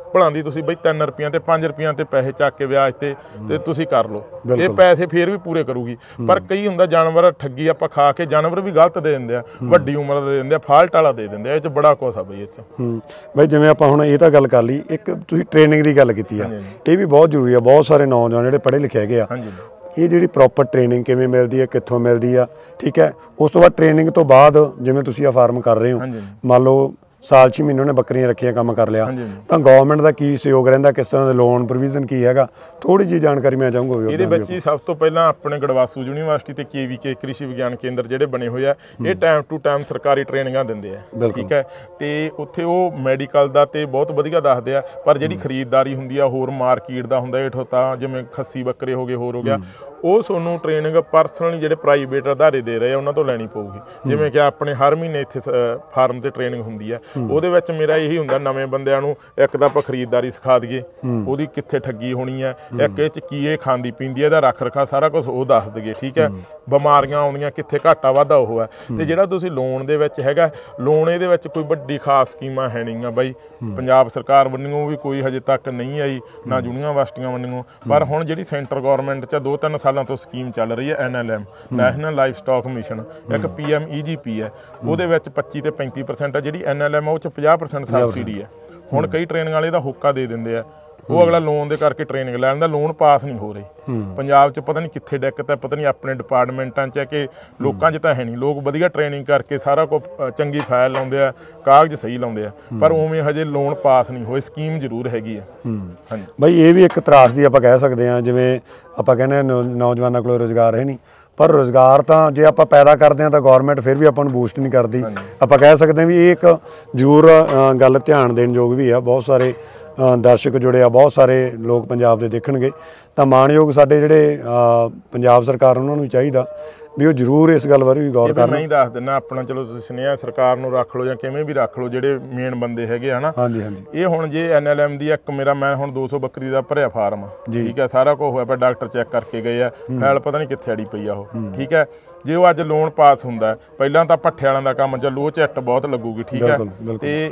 ਭਲਾਂ ਦੀ ਤੁਸੀਂ ਬਈ ਤਿੰਨ ਰੁਪਈਆਂ ਤੇ ਪੰਜ ਰੁਪਈਆਂ ਤੇ ਪੈਸੇ ਚੱਕ ਕੇ ਵਿਆਜ ਤੇ ਤੇ ਤੁਸੀਂ ਕਰ ਲਓ, ਇਹ ਪੈਸੇ ਫੇਰ ਵੀ ਪੂਰੇ ਕਰੂਗੀ। ਪਰ ਕਈ ਹੁੰਦਾ ਜਾਨਵਰ ਠੱਗੀ ਆਪਾਂ ਖਾ ਕੇ ਜਾਨਵਰ ਵੀ ਗਲਤ ਦੇ ਦਿੰਦੇ ਆ, ਵੱਡੀ ਉਮਰ ਦੇ ਦਿੰਦੇ ਆ, ਫਾਲਟ ਵਾਲਾ ਦੇ ਦਿੰਦੇ ਆ, ਇਹ ਚ ਬੜਾ ਕੁਛ ਆ ਬਈ। ਇਹ ਚ ਹੂੰ ਬਈ ਜਿਵੇਂ ਆਪਾਂ ਹੁਣ ਇਹ ਤਾਂ ਗੱਲ ਕਰ ਲਈ, ਇੱਕ ਤੁਸੀਂ ਟ੍ਰੇਨਿੰਗ ਦੀ ਗੱਲ ਕੀਤੀ ਆ, ਇਹ ਵੀ ਬਹੁਤ ਜ਼ਰੂਰੀ ਆ। ਬਹੁਤ ਸਾਰੇ ਨੌਜਵਾਨ ਜਿਹੜੇ ਪੜ੍ਹੇ ਲਿਖੇ ਹੈਗੇ ਆ, ਇਹ ਜਿਹੜੀ ਪ੍ਰੋਪਰ ਟ੍ਰੇਨਿੰਗ ਕਿਵੇਂ ਮਿਲਦੀ ਹੈ, ਕਿੱਥੋਂ ਮਿਲਦੀ ਆ, ਠੀਕ ਹੈ। ਉਸ ਤੋਂ ਬਾਅਦ ਟ੍ਰੇਨਿੰਗ ਤੋਂ ਬਾਅਦ ਜਿਵੇਂ ਤੁਸੀਂ ਆ ਫਾਰਮ ਕਰ ਰਹੇ ਹੋ, ਮੰਨ ਲਓ ਸਾਲ ਛੇ ਮਹੀਨੇ ਉਹਨੇ ਬੱਕਰੀਆਂ ਰੱਖੀਆਂ, ਕੰਮ ਕਰ ਲਿਆ, ਤਾਂ ਗਵਰਨਮੈਂਟ ਦਾ ਕੀ ਸਹਿਯੋਗ ਰਹਿੰਦਾ, ਕਿਸ ਤਰ੍ਹਾਂ ਦੇ ਲੋਨ ਪ੍ਰੋਵੀਜ਼ਨ ਕੀ ਹੈਗਾ, ਥੋੜੀ ਜਿਹੀ ਜਾਣਕਾਰੀ ਮੈਂ ਚਾਹੂੰਗਾ। ਇਹਦੇ ਵਿੱਚ ਹੀ ਸਭ ਤੋਂ ਪਹਿਲਾਂ ਆਪਣੇ ਗੜਵਾਸੂ ਯੂਨੀਵਰਸਿਟੀ ਤੇ ਕੇ ਵੀ ਕੇ ਕ੍ਰਿਸ਼ੀ ਵਿਗਿਆਨ ਕੇਂਦਰ ਜਿਹੜੇ ਬਣੇ ਹੋਏ ਆ, ਇਹ ਟਾਈਮ ਟੂ ਟਾਈਮ ਸਰਕਾਰੀ ਟ੍ਰੇਨਿੰਗਾਂ ਦਿੰਦੇ ਆ, ਠੀਕ ਹੈ। ਤੇ ਉੱਥੇ ਉਹ ਮੈਡੀਕਲ ਦਾ ਤੇ ਬਹੁਤ ਵਧੀਆ ਦੱਸਦੇ ਆ, ਪਰ ਜਿਹੜੀ ਖਰੀਦਦਾਰੀ ਹੁੰਦੀ ਆ ਹੋਰ ਮਾਰਕੀਟ ਦਾ ਹੁੰਦਾ, ਇਹ ਤਾਂ ਜਿਵੇਂ ਖੱਸੀ ਬੱਕਰੇ ਹੋ ਗਏ, ਹੋਰ ਹੋ ਗਿਆ, ਉਹ ਤੁਹਾਨੂੰ ਟ੍ਰੇਨਿੰਗ ਪਰਸਨਲੀ ਜਿਹੜੇ ਪ੍ਰਾਈਵੇਟ ਅਦਾਰੇ ਦੇ ਰਹੇ ਆ ਉਹਨਾਂ ਤੋਂ ਲੈਣੀ ਪਊਗੀ। ਜਿਵੇਂ ਕਿ ਆਪਣੇ ਹਰ ਮਹੀਨੇ ਇੱਥੇ ਫਾਰਮ ਤੇ ਟ੍ਰੇਨਿੰਗ ਹੁੰਦੀ ਆ, ਉਹਦੇ ਵਿੱਚ ਮੇਰਾ ਇਹੀ ਹੁੰਦਾ ਨਵੇਂ ਬੰਦਿਆਂ ਨੂੰ ਇੱਕ ਤਾਂ ਆਪਾਂ ਖਰੀਦਦਾਰੀ ਸਿਖਾ ਦਈਏ, ਉਹਦੀ ਕਿੱਥੇ ਠੱਗੀ ਹੋਣੀ ਹੈ, ਇੱਕ ਇਹ ਚ ਕੀ ਇਹ ਖਾਂਦੀ ਪੀਂਦੀ, ਇਹਦਾ ਰੱਖ ਰਖਾ ਸਾਰਾ ਕੁਝ ਉਹ ਦੱਸ ਦਈਏ, ਠੀਕ ਹੈ। ਬਿਮਾਰੀਆਂ ਆਉਂਦੀਆਂ ਕਿੱਥੇ ਘਾਟਾ ਵਾਧਾ ਉਹ ਹੈ। ਤੇ ਜਿਹੜਾ ਤੁਸੀਂ ਲੋਨ ਦੇ ਵਿੱਚ ਹੈਗਾ, ਲੋਨ ਇਹਦੇ ਵਿੱਚ ਕੋਈ ਵੱਡੀ ਖਾਸ ਸਕੀਮਾਂ ਹੈ ਨਹੀਂ ਆ ਬਾਈ, ਪੰਜਾਬ ਸਰਕਾਰ ਵੱਲੋਂ ਵੀ ਕੋਈ ਹਜੇ ਤੱਕ ਨਹੀਂ ਆਈ, ਨਾ ਯੂਨੀਵਰਸਿਟੀਆਂ ਵੱਲੋਂ। ਪਰ ਹੁਣ ਜਿਹੜੀ ਸੈਂਟਰ ਗੌਰਮੈਂਟ ਚ ਦੋ ਤਿੰਨ ਸਾਲਾਂ ਤੋਂ ਸਕੀਮ ਚੱਲ ਰਹੀ ਹੈ, N L M national livestock mission, ਇੱਕ ਪੀ ਐਮ ਈ ਜੀ ਪੀ ਹੈ, ਉਹਦੇ ਵਿੱਚ ਪੱਚੀ ਤੇ ਪੈਂਤੀ ਪਰਸੈਂਟ ਹੈ, ਜਿਹੜੀ ਐਨ ਐਲ ਐਮ ਉਹ ਚ ਪੰਜਾਹ ਪਰਸੈਂਟ ਸਬਸਿਡੀ ਹੈ। ਹੁਣ ਕਈ ਟ੍ਰੇਨਿੰਗ ਵਾਲੇ ਦਾ ਹੋਕਾ ਦੇ ਦਿੰਦੇ ਆ, ਉਹ ਅਗਲਾ ਲੋਨ ਦੇ ਕਰਕੇ ਟ੍ਰੇਨਿੰਗ ਲੈਣ ਦਾ, ਲੋਨ ਪਾਸ ਨਹੀਂ ਹੋ ਰਹੀ। ਪੰਜਾਬ 'ਚ ਪਤਾ ਨਹੀਂ ਕਿੱਥੇ ਦਿੱਕਤ ਹੈ, ਪਤਾ ਨਹੀਂ ਆਪਣੇ ਡਿਪਾਰਟਮੈਂਟਾਂ 'ਚ ਹੈ ਕਿ ਲੋਕਾਂ 'ਚ ਤਾਂ ਹੈ ਨਹੀਂ। ਲੋਕ ਵਧੀਆ ਟ੍ਰੇਨਿੰਗ ਕਰਕੇ ਸਾਰਾ ਕੁਝ ਚੰਗੀ ਫਾਈਲ ਲਾਉਂਦੇ ਆ, ਕਾਗਜ਼ ਸਹੀ ਲਾਉਂਦੇ ਆ, ਪਰ ਉਵੇਂ ਹਜੇ ਲੋਨ ਪਾਸ ਨਹੀਂ ਹੋਏ। ਸਕੀਮ ਜ਼ਰੂਰ ਹੈਗੀ ਆ। ਹਾਂਜੀ ਬਾਈ, ਇਹ ਵੀ ਇੱਕ ਤਰਾਸ ਦੀ ਆਪਾਂ ਕਹਿ ਸਕਦੇ ਹਾਂ, ਜਿਵੇਂ ਆਪਾਂ ਕਹਿੰਦੇ ਨੌਜਵਾਨਾਂ ਕੋਲ ਰੁਜ਼ਗਾਰ ਹੈ ਨਹੀਂ, ਪਰ ਰੁਜ਼ਗਾਰ ਤਾਂ ਜੇ ਆਪਾਂ ਪੈਦਾ ਕਰਦੇ ਹਾਂ ਤਾਂ ਗੌਰਮੈਂਟ ਫਿਰ ਵੀ ਆਪਾਂ ਨੂੰ ਬੂਸਟ ਨਹੀਂ ਕਰਦੀ। ਆਪਾਂ ਕਹਿ ਸਕਦੇ ਹਾਂ ਵੀ ਇਹ ਇੱਕ ਜ਼ਰੂਰ ਗੱਲ ਧਿਆਨ ਦੇਣ ਯੋਗ ਵੀ ਆ। ਬਹੁਤ ਸਾਰੇ ਦਰਸ਼ਕ ਜੁੜੇ ਆ, ਬਹੁਤ ਸਾਰੇ ਲੋਕ ਪੰਜਾਬ ਦੇ ਦੇਖਣਗੇ, ਤਾਂ ਮਾਣਯੋਗ ਸਾਡੇ ਜਿਹੜੇ ਪੰਜਾਬ ਸਰਕਾਰ ਉਹਨਾਂ ਨੂੰ ਚਾਹੀਦਾ ਵੀ ਉਹ ਜ਼ਰੂਰ ਇਸ ਗੱਲ ਬਾਰੇ ਵੀ ਗੌਰ ਕਰਨ। ਮੈਂ ਹੀ ਦੱਸ ਦਿੰਦਾ ਆਪਣਾ, ਚਲੋ ਤੁਸੀਂ ਸੁਨੇਹਾ ਸਰਕਾਰ ਨੂੰ ਰੱਖ ਲਓ ਜਾਂ ਕਿਵੇਂ ਵੀ ਰੱਖ ਲਓ, ਜਿਹੜੇ ਮੇਨ ਬੰਦੇ ਹੈਗੇ ਹਨਾ। ਹਾਂਜੀ ਹਾਂਜੀ। ਇਹ ਹੁਣ ਜੇ ਐਨ ਐਲ ਐਮ ਦੀ ਇੱਕ ਮੇਰਾ ਮੈਂ ਹੁਣ ਦੋ ਸੌ ਬੱਕਰੀ ਦਾ ਭਰਿਆ ਫਾਰਮ, ਠੀਕ ਹੈ, ਸਾਰਾ ਕੁਝ ਹੋਇਆ ਪਿਆ, ਡਾਕਟਰ ਚੈੱਕ ਕਰਕੇ ਗਏ ਆ, ਫਾਈਲ ਪਤਾ ਨਹੀਂ ਕਿੱਥੇ ਅੜੀ ਪਈ ਆ ਉਹ, ਠੀਕ ਹੈ। ਜੇ ਉਹ ਅੱਜ ਲੋਨ ਪਾਸ ਹੁੰਦਾ, ਪਹਿਲਾਂ ਤਾਂ ਭੱਠੇ ਵਾਲਿਆਂ ਦਾ ਕੰਮ ਚੱਲੂ, ਉਹ ਚ ਇੱਟ ਬਹੁਤ ਲੱਗੂਗੀ, ਠੀਕ ਹੈ, ਤੇ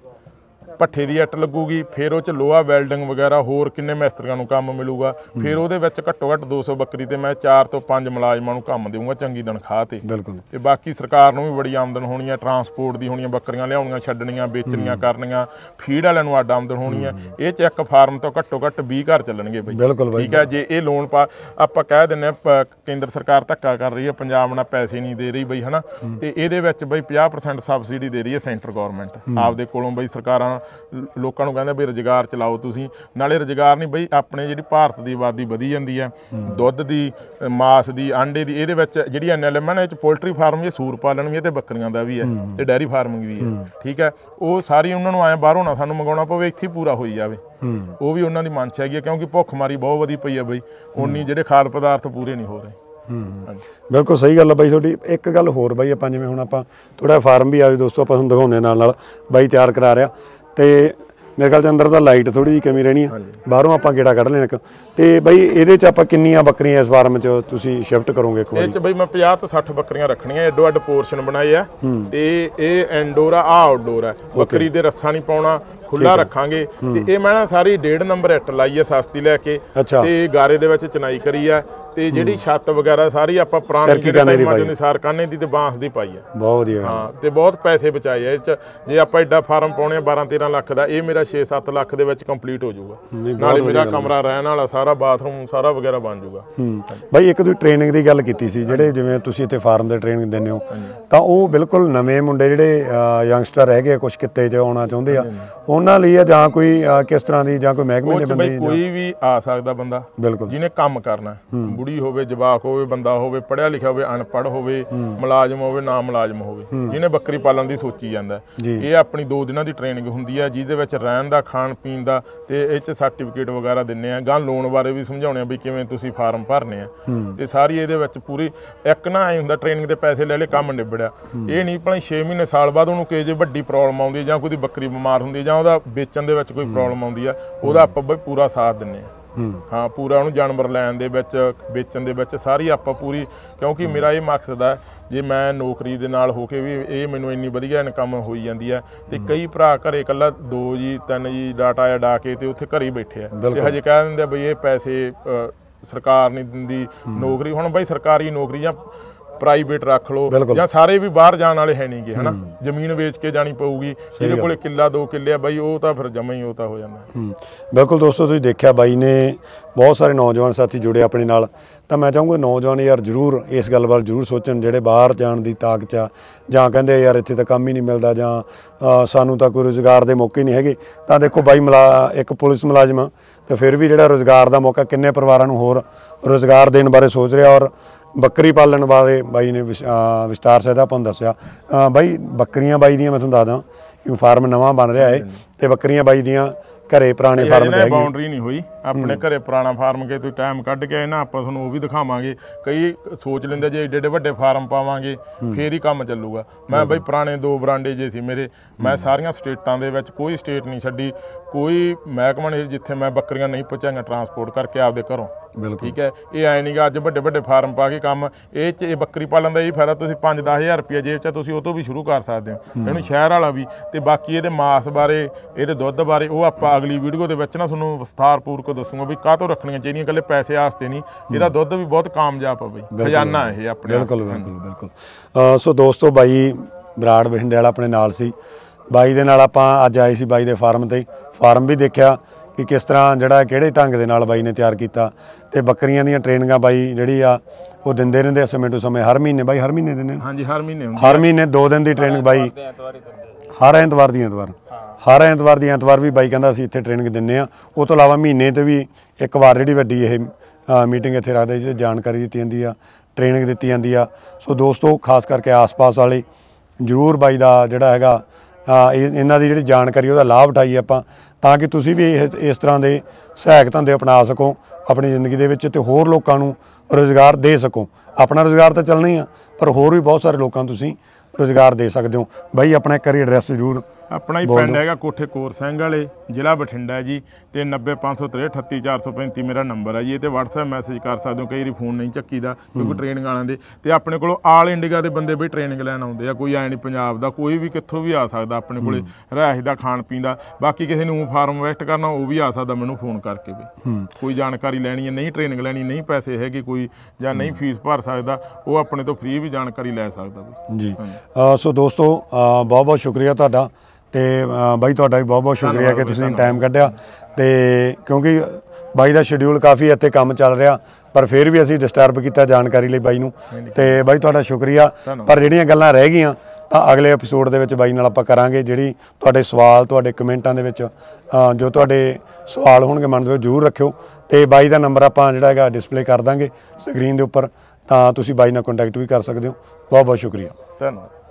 ਭੱਠੇ ਦੀ ਇੱਟ ਲੱਗੂਗੀ, ਫਿਰ ਉਹ ਚ ਲੋਹਾ ਵੈਲਡਿੰਗ ਵਗੈਰਾ ਹੋਰ ਕਿੰਨੇ ਮਿਸਤਰੀਆਂ ਨੂੰ ਕੰਮ ਮਿਲੂਗਾ। ਫਿਰ ਉਹਦੇ ਵਿੱਚ ਘੱਟੋ ਘੱਟ ਦੋ ਸੌ ਬੱਕਰੀ ਤੇ ਮੈਂ ਚਾਰ ਤੋਂ ਪੰਜ ਮੁਲਾਜ਼ਮਾਂ ਨੂੰ ਕੰਮ ਦੇਵਾਂਗਾ ਚੰਗੀ ਤਨਖਾਹ ਤੇ। ਬਿਲਕੁਲ। ਤੇ ਬਾਕੀ ਸਰਕਾਰ ਨੂੰ ਵੀ ਬੜੀ ਆਮਦਨ ਹੋਣੀ ਹੈ, ਟਰਾਂਸਪੋਰਟ ਦੀ ਹੋਣੀ ਹੈ, ਬੱਕਰੀਆਂ ਲਿਆਉਣੀਆਂ ਛੱਡਣੀਆਂ ਵੇਚਣੀਆਂ ਕਰਨੀਆਂ, ਫੀਡ ਵਾਲਿਆਂ ਨੂੰ ਅੱਡ ਆਮਦਨ ਹੋਣੀ ਹੈ। ਇਹ ਚ ਇੱਕ ਫਾਰਮ ਤੋਂ ਘੱਟੋ ਘੱਟ ਵੀਹ ਘਰ ਚੱਲਣਗੇ ਬਈ, ਠੀਕ ਹੈ। ਜੇ ਇਹ ਲੋਨ ਪਾ ਆਪਾਂ ਕਹਿ ਦਿੰਦੇ ਹਾਂ ਕੇਂਦਰ ਸਰਕਾਰ ਧੱਕਾ ਕਰ ਰਹੀ ਹੈ, ਪੰਜਾਬ ਨਾਲ ਪੈਸੇ ਨਹੀਂ ਦੇ ਰਹੀ ਬਈ ਹਨਾ, ਤੇ ਇਹਦੇ ਵਿੱਚ ਬਈ ਪੰਜਾਹ ਪਰਸੈਂਟ ਸਬਸਿਡੀ ਦੇ ਰਹੀ ਹੈ ਸੈਂਟਰ ਗੌਰਮੈਂਟ ਆਪਦੇ ਕੋਲੋਂ। ਬਈ ਸਰਕਾਰਾਂ ਲੋਕਾਂ ਨੂੰ ਕਹਿੰਦੇ ਵੀ ਰੁਜ਼ਗਾਰ ਚਲਾਓ ਤੁਸੀਂ, ਨਾਲੇ ਰੁਜ਼ਗਾਰ ਨਹੀਂ ਬਈ ਆਪਣੇ ਜਿਹੜੀ ਭਾਰਤ ਦੀ ਆਬਾਦੀ ਵਧੀ ਜਾਂਦੀ ਹੈ, ਦੁੱਧ ਦੀ, ਮਾਸ ਦੀ, ਆਂਡੇ ਦੀ, ਇਹਦੇ ਵਿੱਚ ਜਿਹੜੀ ਐਨ ਐਲ ਐਮ ਹੈ ਨਾ, ਇਹ 'ਚ ਪੋਲਟਰੀ ਫਾਰਮ ਵੀ, ਸੂਰ ਪਾਲਣ ਵੀ, ਤੇ ਬੱਕਰੀਆਂ ਦਾ ਵੀ ਹੈ, ਤੇ ਡੈਰੀ ਫਾਰਮਿੰਗ ਵੀ ਹੈ, ਠੀਕ ਹੈ। ਉਹ ਸਾਰੀ ਉਹਨਾਂ ਨੂੰ ਆਏ ਬਾਹਰੋਂ ਨਾ ਸਾਨੂੰ ਮੰਗਾਉਣਾ ਪਵੇ, ਇੱਥੇ ਪੂਰਾ ਹੋਈ ਜਾਵੇ, ਉਹ ਵੀ ਉਹਨਾਂ ਦੀ ਮੰਚ ਹੈਗੀ ਹੈ, ਕਿਉਂਕਿ ਭੁੱਖਮਾਰੀ ਬਹੁਤ ਵਧੀ ਪਈ ਹੈ ਬਈ, ਉਨੀ ਜਿਹੜੇ ਖਾਦ ਪਦਾਰਥ ਪੂਰੇ ਨਹੀਂ ਹੋ ਰਹੇ। ਹੂੰ ਬਿਲਕੁਲ ਸਹੀ ਗੱਲ ਆ ਬਾਈ ਤੁਹਾਡੀ। ਇੱਕ ਗੱਲ ਹੋਰ ਬਾਈ, ਆਪਾਂ ਜਿਵੇਂ ਹੁਣ ਆਪਾਂ ਥੋੜਾ ਫਾਰਮ ਵੀ ਆਵੇ ਦੋਸਤੋ, ਆਪਾਂ ਤੁਹਾਨੂੰ ਦਿਖਾਉਂਦੇ ਨਾਲ ਨਾਲ ਬਾਈ ਤਿਆਰ ਕਰਾ ਰਿਹਾ, ਤੇ ਮੇਰੇ ਖਿਆਲ 'ਚ ਅੰਦਰ ਤਾਂ ਲਾਈਟ ਥੋੜੀ ਜਿਹੀ ਕਮੀ ਰਹਿਣੀ ਆ, ਬਾਹਰੋਂ ਆਪਾਂ ਗੇੜਾ ਕੱਢ ਲੈਣਾ ਇੱਕ। ਤੇ ਬਾਈ ਇਹਦੇ 'ਚ ਆਪਾਂ ਕਿੰਨੀਆਂ ਬੱਕਰੀਆਂ ਇਸ ਫਾਰਮ 'ਚ ਤੁਸੀਂ ਸ਼ਿਫਟ ਕਰੋਗੇ ਇੱਕ ਵਾਰੀ? ਇਹ 'ਚ ਬਈ ਮੈਂ ਪੰਜਾਹ ਤੋਂ ਸੱਠ ਬੱਕਰੀਆਂ ਰੱਖਣੀਆਂ, ਅੱਡੋ ਅੱਡ ਪੋਰਸ਼ਨ ਬਣਾਏ ਆ, ਤੇ ਇਹ ਇਨਡੋਰ ਆ, ਆ ਆਊਟਡੋਰ ਆ। ਬੱਕਰੀ ਦੇ ਰੱਸਾ ਨਹੀਂ ਪਾਉਣਾ, ਖੁੱਲਾ ਰੱਖਾਂਗੇ। ਤੇ ਇਹ ਮੈਂ ਨਾ ਸਾਰੀ ਡੇਢ ਨੰਬਰ ਇੱਟ ਲਾਈ ਆ ਸਸਤੀ ਲੈ ਕੇ, ਤੇ ਗਾਰੇ ਦੇ ਵਿੱਚ ਚਨਾਈ ਕਰੀ ਆ, ਤੇ ਜਿਹੜੀ ਛੱਤ ਵਗੈਰਾ ਸਾਰੀ ਆਪਾਂ ਪੁਰਾਣੀ ਜਿਹੜੀ ਸਾਰਕਾਨੇ ਦੀ ਤੇ ਬਾਂਸ ਦੀ ਪਾਈ ਆ। ਬਹੁਤ ਵਧੀਆ। ਹਾਂ, ਤੇ ਬਹੁਤ ਪੈਸੇ ਬਚਾਏ ਆ ਇਹ 'ਚ। ਜੇ ਆਪਾਂ ਐਡਾ ਫਾਰਮ ਪਾਉਣੇ ਬਾਰਾਂ ਤੇਰਾਂ ਲੱਖ ਦਾ, ਇਹ ਮੇਰਾ ਛੇ ਸੱਤ ਲੱਖ ਦੇ ਵਿੱਚ ਕੰਪਲੀਟ ਹੋ ਜਾਊਗਾ। ਨਾਲੇ ਮੇਰਾ ਕਮਰਾ ਰਹਿਣ ਵਾਲਾ ਸਾਰਾ, ਬਾਥਰੂਮ ਸਾਰਾ ਵਗੈਰਾ ਬਣ ਜਾਊਗਾ। ਬਾਈ ਇੱਕ ਤੁਸੀਂ ਟ੍ਰੇਨਿੰਗ ਦੀ ਗੱਲ ਕੀਤੀ ਸੀ, ਜਿਹੜੇ ਜਿਵੇਂ ਤੁਸੀਂ ਇੱਥੇ ਫਾਰਮ ਦੇ ਟ੍ਰੇਨਿੰਗ ਦਿੰਦੇ ਹੋ, ਤਾਂ ਉਹ ਬਿਲਕੁਲ ਨਵੇਂ ਮੁੰਡੇ ਜਿਹੜੇ ਯੰਗਸਟਰ ਹੈਗੇ ਕੁਛ ਕਿੱਤੇ 'ਚ ਆਉਣਾ ਚਾਹੁੰਦੇ ਆ, ਉਹਨਾਂ ਲਈ ਆ ਜਾਂ ਕੋਈ ਕਿਸ ਤਰ੍ਹਾਂ ਦੀ, ਜਾਂ ਕੋਈ ਮਹਿਕਮੇ ਦੇ ਬੰਦੇ? ਕੋਈ ਵੀ ਆ ਸਕਦਾ ਬੰਦਾ, ਬਿਲਕੁਲ, ਜਿਹਨੇ ਕੰਮ ਕਰਨਾ, ਬੁੜੀ ਹੋਵੇ, ਜਵਾਕ ਹੋਵੇ, ਬੰਦਾ ਹੋਵੇ, ਪੜ੍ਹਿਆ ਲਿਖਿਆ ਹੋਵੇ, ਅਨਪੜ੍ਹ ਹੋਵੇ, ਮੁਲਾਜ਼ਮ ਹੋਵੇ, ਨਾ ਮੁਲਾਜ਼ਮ ਹੋਵੇ, ਜਿਹਨੇ ਬੱਕਰੀ ਪਾਲਣ ਦੀ ਸੋਚੀ ਜਾਂਦਾ। ਇਹ ਆਪਣੀ ਦੋ ਦਿਨਾਂ ਦੀ ਟ੍ਰੇਨਿੰਗ ਹੁੰਦੀ ਹੈ, ਜਿਹਦੇ ਵਿੱਚ ਰਹਿਣ ਦਾ, ਖਾਣ ਪੀਣ ਦਾ, ਤੇ ਇਹ 'ਚ ਸਰਟੀਫਿਕੇਟ ਵਗੈਰਾ ਦਿੰਦੇ ਆ। ਗਾਂ ਲੋਨ ਬਾਰੇ ਵੀ ਸਮਝਾਉਣੇ ਆ ਵੀ ਕਿਵੇਂ ਤੁਸੀਂ ਫਾਰਮ ਭਰਨੇ ਆ, ਤੇ ਸਾਰੀ ਇਹਦੇ ਵਿੱਚ ਪੂਰੀ ਇੱਕ ਨਾ ਐ ਹੁੰਦਾ ਟ੍ਰੇਨਿੰਗ ਦੇ ਪੈਸੇ ਲੈ ਲਏ, ਕੰਮ ਨਿਬੜਿਆ। ਇਹ ਨਹੀਂ ਭਲਾ ਛੇ ਮਹੀਨੇ ਸਾਲ ਬਾਅਦ ਉਹਨੂੰ ਕਿਸੇ ਜੇ ਵੱਡੀ ਪ੍ਰੋਬਲਮ ਆਉਂਦੀ, ਜਾਂ ਕੋਈ ਬੱਕਰੀ ਬਿਮਾਰ ਹੁੰਦੀ, ਜਾਂ ਉਹਦਾ ਵੇਚਣ ਦੇ ਵਿੱਚ ਕੋਈ ਪ੍ਰੋਬਲਮ ਆਉਂਦੀ ਆ, ਉਹਦਾ ਆਪਾਂ ਬਈ ਪੂਰਾ ਸਾਥ ਦਿੰਦੇ ਆ। ਹਾਂ ਪੂਰਾ ਉਹਨੂੰ ਜਾਨਵਰ ਲੈਣ ਦੇ ਵਿੱਚ ਵੇਚਣ ਦੇ ਵਿੱਚ ਸਾਰੀ ਆਪਾਂ ਪੂਰੀ, ਕਿਉਂਕਿ ਮੇਰਾ ਇਹ ਮਕਸਦ ਹੈ ਜੇ ਮੈਂ ਨੌਕਰੀ ਦੇ ਨਾਲ ਹੋ ਕੇ ਵੀ ਇਹ ਮੈਨੂੰ ਇੰਨੀ ਵਧੀਆ ਇਨਕਮ ਹੋਈ ਜਾਂਦੀ ਹੈ ਤੇ ਕਈ ਭਰਾ ਘਰੇ ਇਕੱਲਾ ਦੋ ਜੀ ਤਿੰਨ ਜੀ ਡਾਟਾ ਆ ਡਾ ਕੇ ਤੇ ਉੱਥੇ ਘਰੇ ਹੀ ਬੈਠੇ ਆ ਤੇ ਹਜੇ ਕਹਿ ਦਿੰਦੇ ਬਈ ਇਹ ਪੈਸੇ ਸਰਕਾਰ ਨਹੀਂ ਦਿੰਦੀ ਨੌਕਰੀ। ਹੁਣ ਬਈ ਸਰਕਾਰੀ ਨੌਕਰੀ ਜਾਂ ਪ੍ਰਾਈਵੇਟ ਰੱਖ ਲਓ ਜਾਂ ਸਾਰੇ ਵੀ ਬਾਹਰ ਜਾਣ ਵਾਲੇ ਹੈ ਨਹੀਂਗੇ ਹਨਾ, ਜ਼ਮੀਨ ਵੇਚ ਕੇ ਜਾਣੀ ਪਊਗੀ, ਇਹਦੇ ਕੋਲੇ ਕਿੱਲਾ ਦੋ ਕਿੱਲੇ ਆ ਬਾਈ ਉਹ ਤਾਂ ਫਿਰ ਜਮਾ ਹੀ ਉਹ ਤਾਂ ਹੋ ਜਾਂਦਾ। ਬਿਲਕੁਲ ਦੋਸਤੋ ਤੁਸੀਂ ਦੇਖਿਆ ਬਾਈ ਨੇ ਬਹੁਤ ਸਾਰੇ ਨੌਜਵਾਨ ਸਾਥੀ ਜੁੜੇ ਆਪਣੇ ਨਾਲ, ਤਾਂ ਮੈਂ ਚਾਹੂੰਗਾ ਨੌਜਵਾਨ ਯਾਰ ਜ਼ਰੂਰ ਇਸ ਗੱਲ ਵੱਲ ਜ਼ਰੂਰ ਸੋਚਣ ਜਿਹੜੇ ਬਾਹਰ ਜਾਣ ਦੀ ਤਾਕਤ ਆ ਜਾਂ ਕਹਿੰਦੇ ਯਾਰ ਇੱਥੇ ਤਾਂ ਕੰਮ ਹੀ ਨਹੀਂ ਮਿਲਦਾ ਜਾਂ ਸਾਨੂੰ ਤਾਂ ਕੋਈ ਰੁਜ਼ਗਾਰ ਦੇ ਮੌਕੇ ਨਹੀਂ ਹੈਗੇ। ਤਾਂ ਦੇਖੋ ਬਾਈ ਮੁਲਾ ਇੱਕ ਪੁਲਿਸ ਮੁਲਾਜ਼ਮ ਤੇ ਫਿਰ ਵੀ ਜਿਹੜਾ ਰੁਜ਼ਗਾਰ ਦਾ ਮੌਕਾ ਕਿੰਨੇ ਪਰਿਵਾਰਾਂ ਨੂੰ ਹੋਰ ਰੁਜ਼ਗਾਰ ਦੇਣ ਬਾਰੇ ਸੋਚ ਰਿਹਾ। ਔਰ ਬੱਕਰੀ ਪਾਲਣ ਬਾਰੇ ਬਾਈ ਨੇ ਵਿਸਤਾਰ ਸਹਿਤ ਆਪਾਂ ਨੂੰ ਦੱਸਿਆ। ਬਾਈ ਬੱਕਰੀਆਂ ਬਾਈ ਦੀਆਂ ਮੈਂ ਤੁਹਾਨੂੰ ਦੱਸਦਾ ਕਿ ਫਾਰਮ ਨਵਾਂ ਬਣ ਰਿਹਾ ਹੈ ਤੇ ਬੱਕਰੀਆਂ ਬਾਈ ਦੀਆਂ ਘਰੇ ਪੁਰਾਣੇ ਫਾਰਮ ਤੇ ਹੈਗੀ ਬਾਉਂਡਰੀ ਨਹੀਂ ਹੋਈ ਆਪਣੇ ਘਰੇ ਪੁਰਾਣਾ ਫਾਰਮ ਕੇ ਤੁਸੀਂ ਟਾਈਮ ਕੱਢ ਕੇ ਆਏ ਨਾ ਆਪਾਂ ਤੁਹਾਨੂੰ ਉਹ ਵੀ ਦਿਖਾਵਾਂਗੇ। ਕਈ ਸੋਚ ਲੈਂਦੇ ਜੇ ਏਡੇ ਏਡੇ ਵੱਡੇ ਫਾਰਮ ਪਾਵਾਂਗੇ ਫੇਰ ਹੀ ਕੰਮ ਚੱਲੂਗਾ। ਮੈਂ ਬਈ ਪੁਰਾਣੇ ਦੋ ਬਰਾਂਡੇ ਜੇ ਸੀ ਮੇਰੇ, ਮੈਂ ਸਾਰੀਆਂ ਸਟੇਟਾਂ ਦੇ ਵਿੱਚ ਕੋਈ ਸਟੇਟ ਨਹੀਂ ਛੱਡੀ, ਕੋਈ ਮਹਿਕਮਾ ਨਹੀਂ ਜਿੱਥੇ ਮੈਂ ਬੱਕਰੀਆਂ ਨਹੀਂ ਪਹੁੰਚਾਈਆਂ ਟਰਾਂਸਪੋਰਟ ਕਰਕੇ ਆਪਦੇ ਘਰੋਂ। ਠੀਕ ਹੈ, ਇਹ ਐ ਨਹੀਂਗਾ ਅੱਜ ਵੱਡੇ ਵੱਡੇ ਫਾਰਮ ਪਾ ਕੇ ਕੰਮ ਇਹ 'ਚ ਇਹ ਬੱਕਰੀ ਪਾਲਣ ਦਾ ਇਹ ਫਾਇਦਾ ਤੁਸੀਂ ਪੰਜ ਦਸ ਹਜ਼ਾਰ ਰੁਪਇਆ ਜੇਬ 'ਚ ਤੁਸੀਂ ਉਹ ਤੋਂ ਵੀ ਸ਼ੁਰੂ ਕਰ ਸਕਦੇ ਹੋ ਇਹਨੂੰ ਸ਼ਹਿਰ ਵਾਲਾ ਵੀ। ਤੇ ਬਾਕੀ ਇਹਦੇ ਮਾਸ ਬਾਰੇ ਇਹਦੇ ਦੁੱਧ ਬਾਰੇ ਉਹ ਆਪਾਂ ਅਗਲੀ ਵੀਡੀਓ ਦੇ ਵਿੱਚ ਨਾ ਤੁਹਾਨੂੰ ਵਿਸਥਾਰਪੂਰਵਕ ਦੱਸੂਗਾ ਵੀ ਕਾਹ ਤੋਂ ਰੱਖਣੀਆਂ ਚਾਹੀਦੀਆਂ, ਇਕੱਲੇ ਪੈਸੇ ਆਸਤੇ ਨਹੀਂ। ਇਹਦਾ ਦੁੱਧ ਵੀ ਬਹੁਤ ਕਾਮਯਾਬ ਆ ਬਈ, ਖਜ਼ਾਨਾ ਇਹ ਆਪਣੇ। ਬਿਲਕੁਲ ਬਿਲਕੁਲ ਬਿਲਕੁਲ। ਸੋ ਦੋਸਤੋ ਬਾਈ ਬਰਾੜ ਬਠਿੰਡੇ ਵਾਲਾ ਆਪਣੇ ਨਾਲ ਸੀ, ਬਾਈ ਦੇ ਨਾਲ ਆਪਾਂ ਅੱਜ ਆਏ ਸੀ ਬਾਈ ਦੇ ਫਾਰਮ ਤੇ। ਫਾਰਮ ਵੀ ਦੇਖਿਆ ਕਿ ਕਿਸ ਤਰ੍ਹਾਂ ਜਿਹੜਾ ਕਿਹੜੇ ਢੰਗ ਦੇ ਨਾਲ ਬਾਈ ਨੇ ਤਿਆਰ ਕੀਤਾ ਤੇ ਬੱਕਰੀਆਂ ਦੀਆਂ ਟ੍ਰੇਨਿੰਗਾਂ ਬਾਈ ਜਿਹੜੀ ਆ ਉਹ ਦਿੰਦੇ ਰਹਿੰਦੇ ਸਮੇਂ ਤੋਂ ਸਮੇਂ। ਹਰ ਮਹੀਨੇ ਬਾਈ ਹਰ ਮਹੀਨੇ ਦਿੰਦੇ? ਹਾਂਜੀ ਹਰ ਮਹੀਨੇ ਹਰ ਮਹੀਨੇ ਦੋ ਦਿਨ ਦੀ ਟ੍ਰੇਨਿੰਗ ਬਾਈ, ਹਰ ਐਤਵਾਰ ਦੀ ਐਤਵਾਰ ਹਰ ਐਤਵਾਰ ਦੀ ਐਤਵਾਰ ਵੀ ਬਾਈ ਕਹਿੰਦਾ ਅਸੀਂ ਇੱਥੇ ਟ੍ਰੇਨਿੰਗ ਦਿੰਦੇ ਆ। ਉਹ ਤੋਂ ਇਲਾਵਾ ਮਹੀਨੇ ਤੇ ਵੀ ਇੱਕ ਵਾਰ ਜਿਹੜੀ ਵੱਡੀ ਇਹ ਮੀਟਿੰਗ ਇੱਥੇ ਰੱਖਦੇ ਜਿਹਦੇ ਜਾਣਕਾਰੀ ਦਿੱਤੀ ਜਾਂਦੀ ਆ, ਟ੍ਰੇਨਿੰਗ ਦਿੱਤੀ ਜਾਂਦੀ ਆ। ਸੋ ਦੋਸਤੋ ਖਾਸ ਕਰਕੇ ਆਸ-ਪਾਸ ਵਾਲੇ ਜ਼ਰੂਰ ਬਾਈ ਦਾ ਜਿਹੜਾ ਹੈਗਾ ਇਹਨਾਂ ਦੀ ਜਿਹੜੀ ਜਾਣਕਾਰੀ ਉਹਦਾ ਲਾਭ ਉਠਾਈਏ ਆਪਾਂ, ਤਾਂ ਕਿ ਤੁਸੀਂ ਵੀ ਇਹ ਇਸ ਤਰ੍ਹਾਂ ਦੇ ਸਹਾਇਕ ਧੰਦੇ ਅਪਣਾ ਸਕੋ ਆਪਣੀ ਜ਼ਿੰਦਗੀ ਦੇ ਵਿੱਚ ਤੇ ਹੋਰ ਲੋਕਾਂ ਨੂੰ ਰੁਜ਼ਗਾਰ ਦੇ ਸਕੋ। ਆਪਣਾ ਰੁਜ਼ਗਾਰ ਤਾਂ ਚੱਲਣਾ ਹੀ ਆ ਪਰ ਹੋਰ ਵੀ ਬਹੁਤ ਸਾਰੇ ਲੋਕਾਂ ਨੂੰ ਤੁਸੀਂ ਰੁਜ਼ਗਾਰ ਦੇ ਸਕਦੇ ਹੋ। ਬਾਈ ਆਪਣਾ ਇੱਕ ਵਾਰੀ ਐਡਰੈਸ ਜ਼ਰੂਰ। ਆਪਣਾ ਹੀ ਪਿੰਡ ਹੈਗਾ ਕੋਠੇ ਕੋਰ ਸਿੰਘ ਵਾਲੇ, ਜ਼ਿਲ੍ਹਾ ਬਠਿੰਡਾ ਜੀ, ਤੇ ਨੱਬੇ ਪੰਜ ਸੌ ਤਰੇਹਠ ਅਠੱਤੀ ਚਾਰ ਸੌ ਪੈਂਤੀ ਮੇਰਾ ਨੰਬਰ ਹੈ ਜੀ। ਇਹ 'ਤੇ ਵਟਸਐਪ ਮੈਸੇਜ ਕਰ ਸਕਦੇ ਹੋ, ਕਈ ਵਾਰੀ ਫੋਨ ਨਹੀਂ ਚੱਕੀਦਾ ਕਿਉਂਕਿ ਟ੍ਰੇਨਿੰਗ ਵਾਲਿਆਂ ਦੇ। ਤੇ ਆਪਣੇ ਕੋਲੋਂ ਆਲ ਇੰਡੀਆ ਦੇ ਬੰਦੇ ਵੀ ਟ੍ਰੇਨਿੰਗ ਲੈਣ ਆਉਂਦੇ ਆ, ਕੋਈ ਐ ਨਹੀਂ ਪੰਜਾਬ ਦਾ, ਕੋਈ ਵੀ ਕਿੱਥੋਂ ਵੀ ਆ ਸਕਦਾ ਆਪਣੇ ਕੋਲੇ, ਰਿਹਾਇਸ਼ ਦਾ ਖਾਣ ਪੀਣ ਦਾ। ਬਾਕੀ ਕਿਸੇ ਨੂੰ ਫਾਰਮ ਇਨਵੈਸਟ ਕਰਨਾ ਉਹ ਵੀ ਆ ਸਕਦਾ ਮੈਨੂੰ ਫੋਨ ਕਰਕੇ ਵੀ, ਕੋਈ ਜਾਣਕਾਰੀ ਲੈਣੀ ਹੈ, ਨਹੀਂ ਟ੍ਰੇਨਿੰਗ ਲੈਣੀ, ਨਹੀਂ ਪੈਸੇ ਹੈਗੇ ਕੋਈ ਜਾਂ ਨਹੀਂ ਫੀਸ ਭਰ ਸਕਦਾ, ਉਹ ਆਪਣੇ ਤੋਂ ਫ੍ਰੀ ਵੀ ਜਾਣਕਾਰੀ ਲੈ ਸਕਦਾ ਜੀ। ਸੋ ਦੋਸਤੋ ਬਹੁਤ ਬਹੁਤ ਸ਼ੁਕਰੀਆ ਤੁਹਾਡਾ ਤੇ ਬਾਈ ਤੁਹਾਡਾ ਵੀ ਬਹੁਤ ਬਹੁਤ ਸ਼ੁਕਰੀਆ ਕਿ ਤੁਸੀਂ ਟਾਈਮ ਕੱਢਿਆ। ਤੇ ਕਿਉਂਕਿ ਬਾਈ ਦਾ ਸ਼ਡਿਊਲ ਕਾਫੀ ਇੱਥੇ ਕੰਮ ਚੱਲ ਰਿਹਾ ਪਰ ਫਿਰ ਵੀ ਅਸੀਂ ਡਿਸਟਰਬ ਕੀਤਾ ਜਾਣਕਾਰੀ ਲਈ ਬਾਈ ਨੂੰ। ਤੇ ਬਾਈ ਤੁਹਾਡਾ ਸ਼ੁਕਰੀਆ। ਪਰ ਜਿਹੜੀਆਂ ਗੱਲਾਂ ਰਹਿ ਗਈਆਂ ਤਾਂ ਅਗਲੇ ਐਪੀਸੋਡ ਦੇ ਵਿੱਚ ਬਾਈ ਨਾਲ ਆਪਾਂ ਕਰਾਂਗੇ। ਜਿਹੜੀ ਤੁਹਾਡੇ ਸਵਾਲ ਤੁਹਾਡੇ ਕਮੈਂਟਾਂ ਦੇ ਵਿੱਚ ਜੋ ਤੁਹਾਡੇ ਸਵਾਲ ਹੋਣਗੇ ਮਨ ਦੇ ਵਿੱਚ ਜ਼ਰੂਰ ਰੱਖਿਓ। ਤੇ ਬਾਈ ਦਾ ਨੰਬਰ ਆਪਾਂ ਜਿਹੜਾ ਹੈਗਾ ਡਿਸਪਲੇ ਕਰ ਦਾਂਗੇ ਸਕਰੀਨ ਦੇ ਉੱਪਰ, ਤਾਂ ਤੁਸੀਂ ਬਾਈ ਨਾਲ ਕੰਟੈਕਟ ਵੀ ਕਰ ਸਕਦੇ ਹੋ। ਬਹੁਤ ਬਹੁਤ ਸ਼ੁਕਰੀਆ, ਧੰਨਵਾਦ।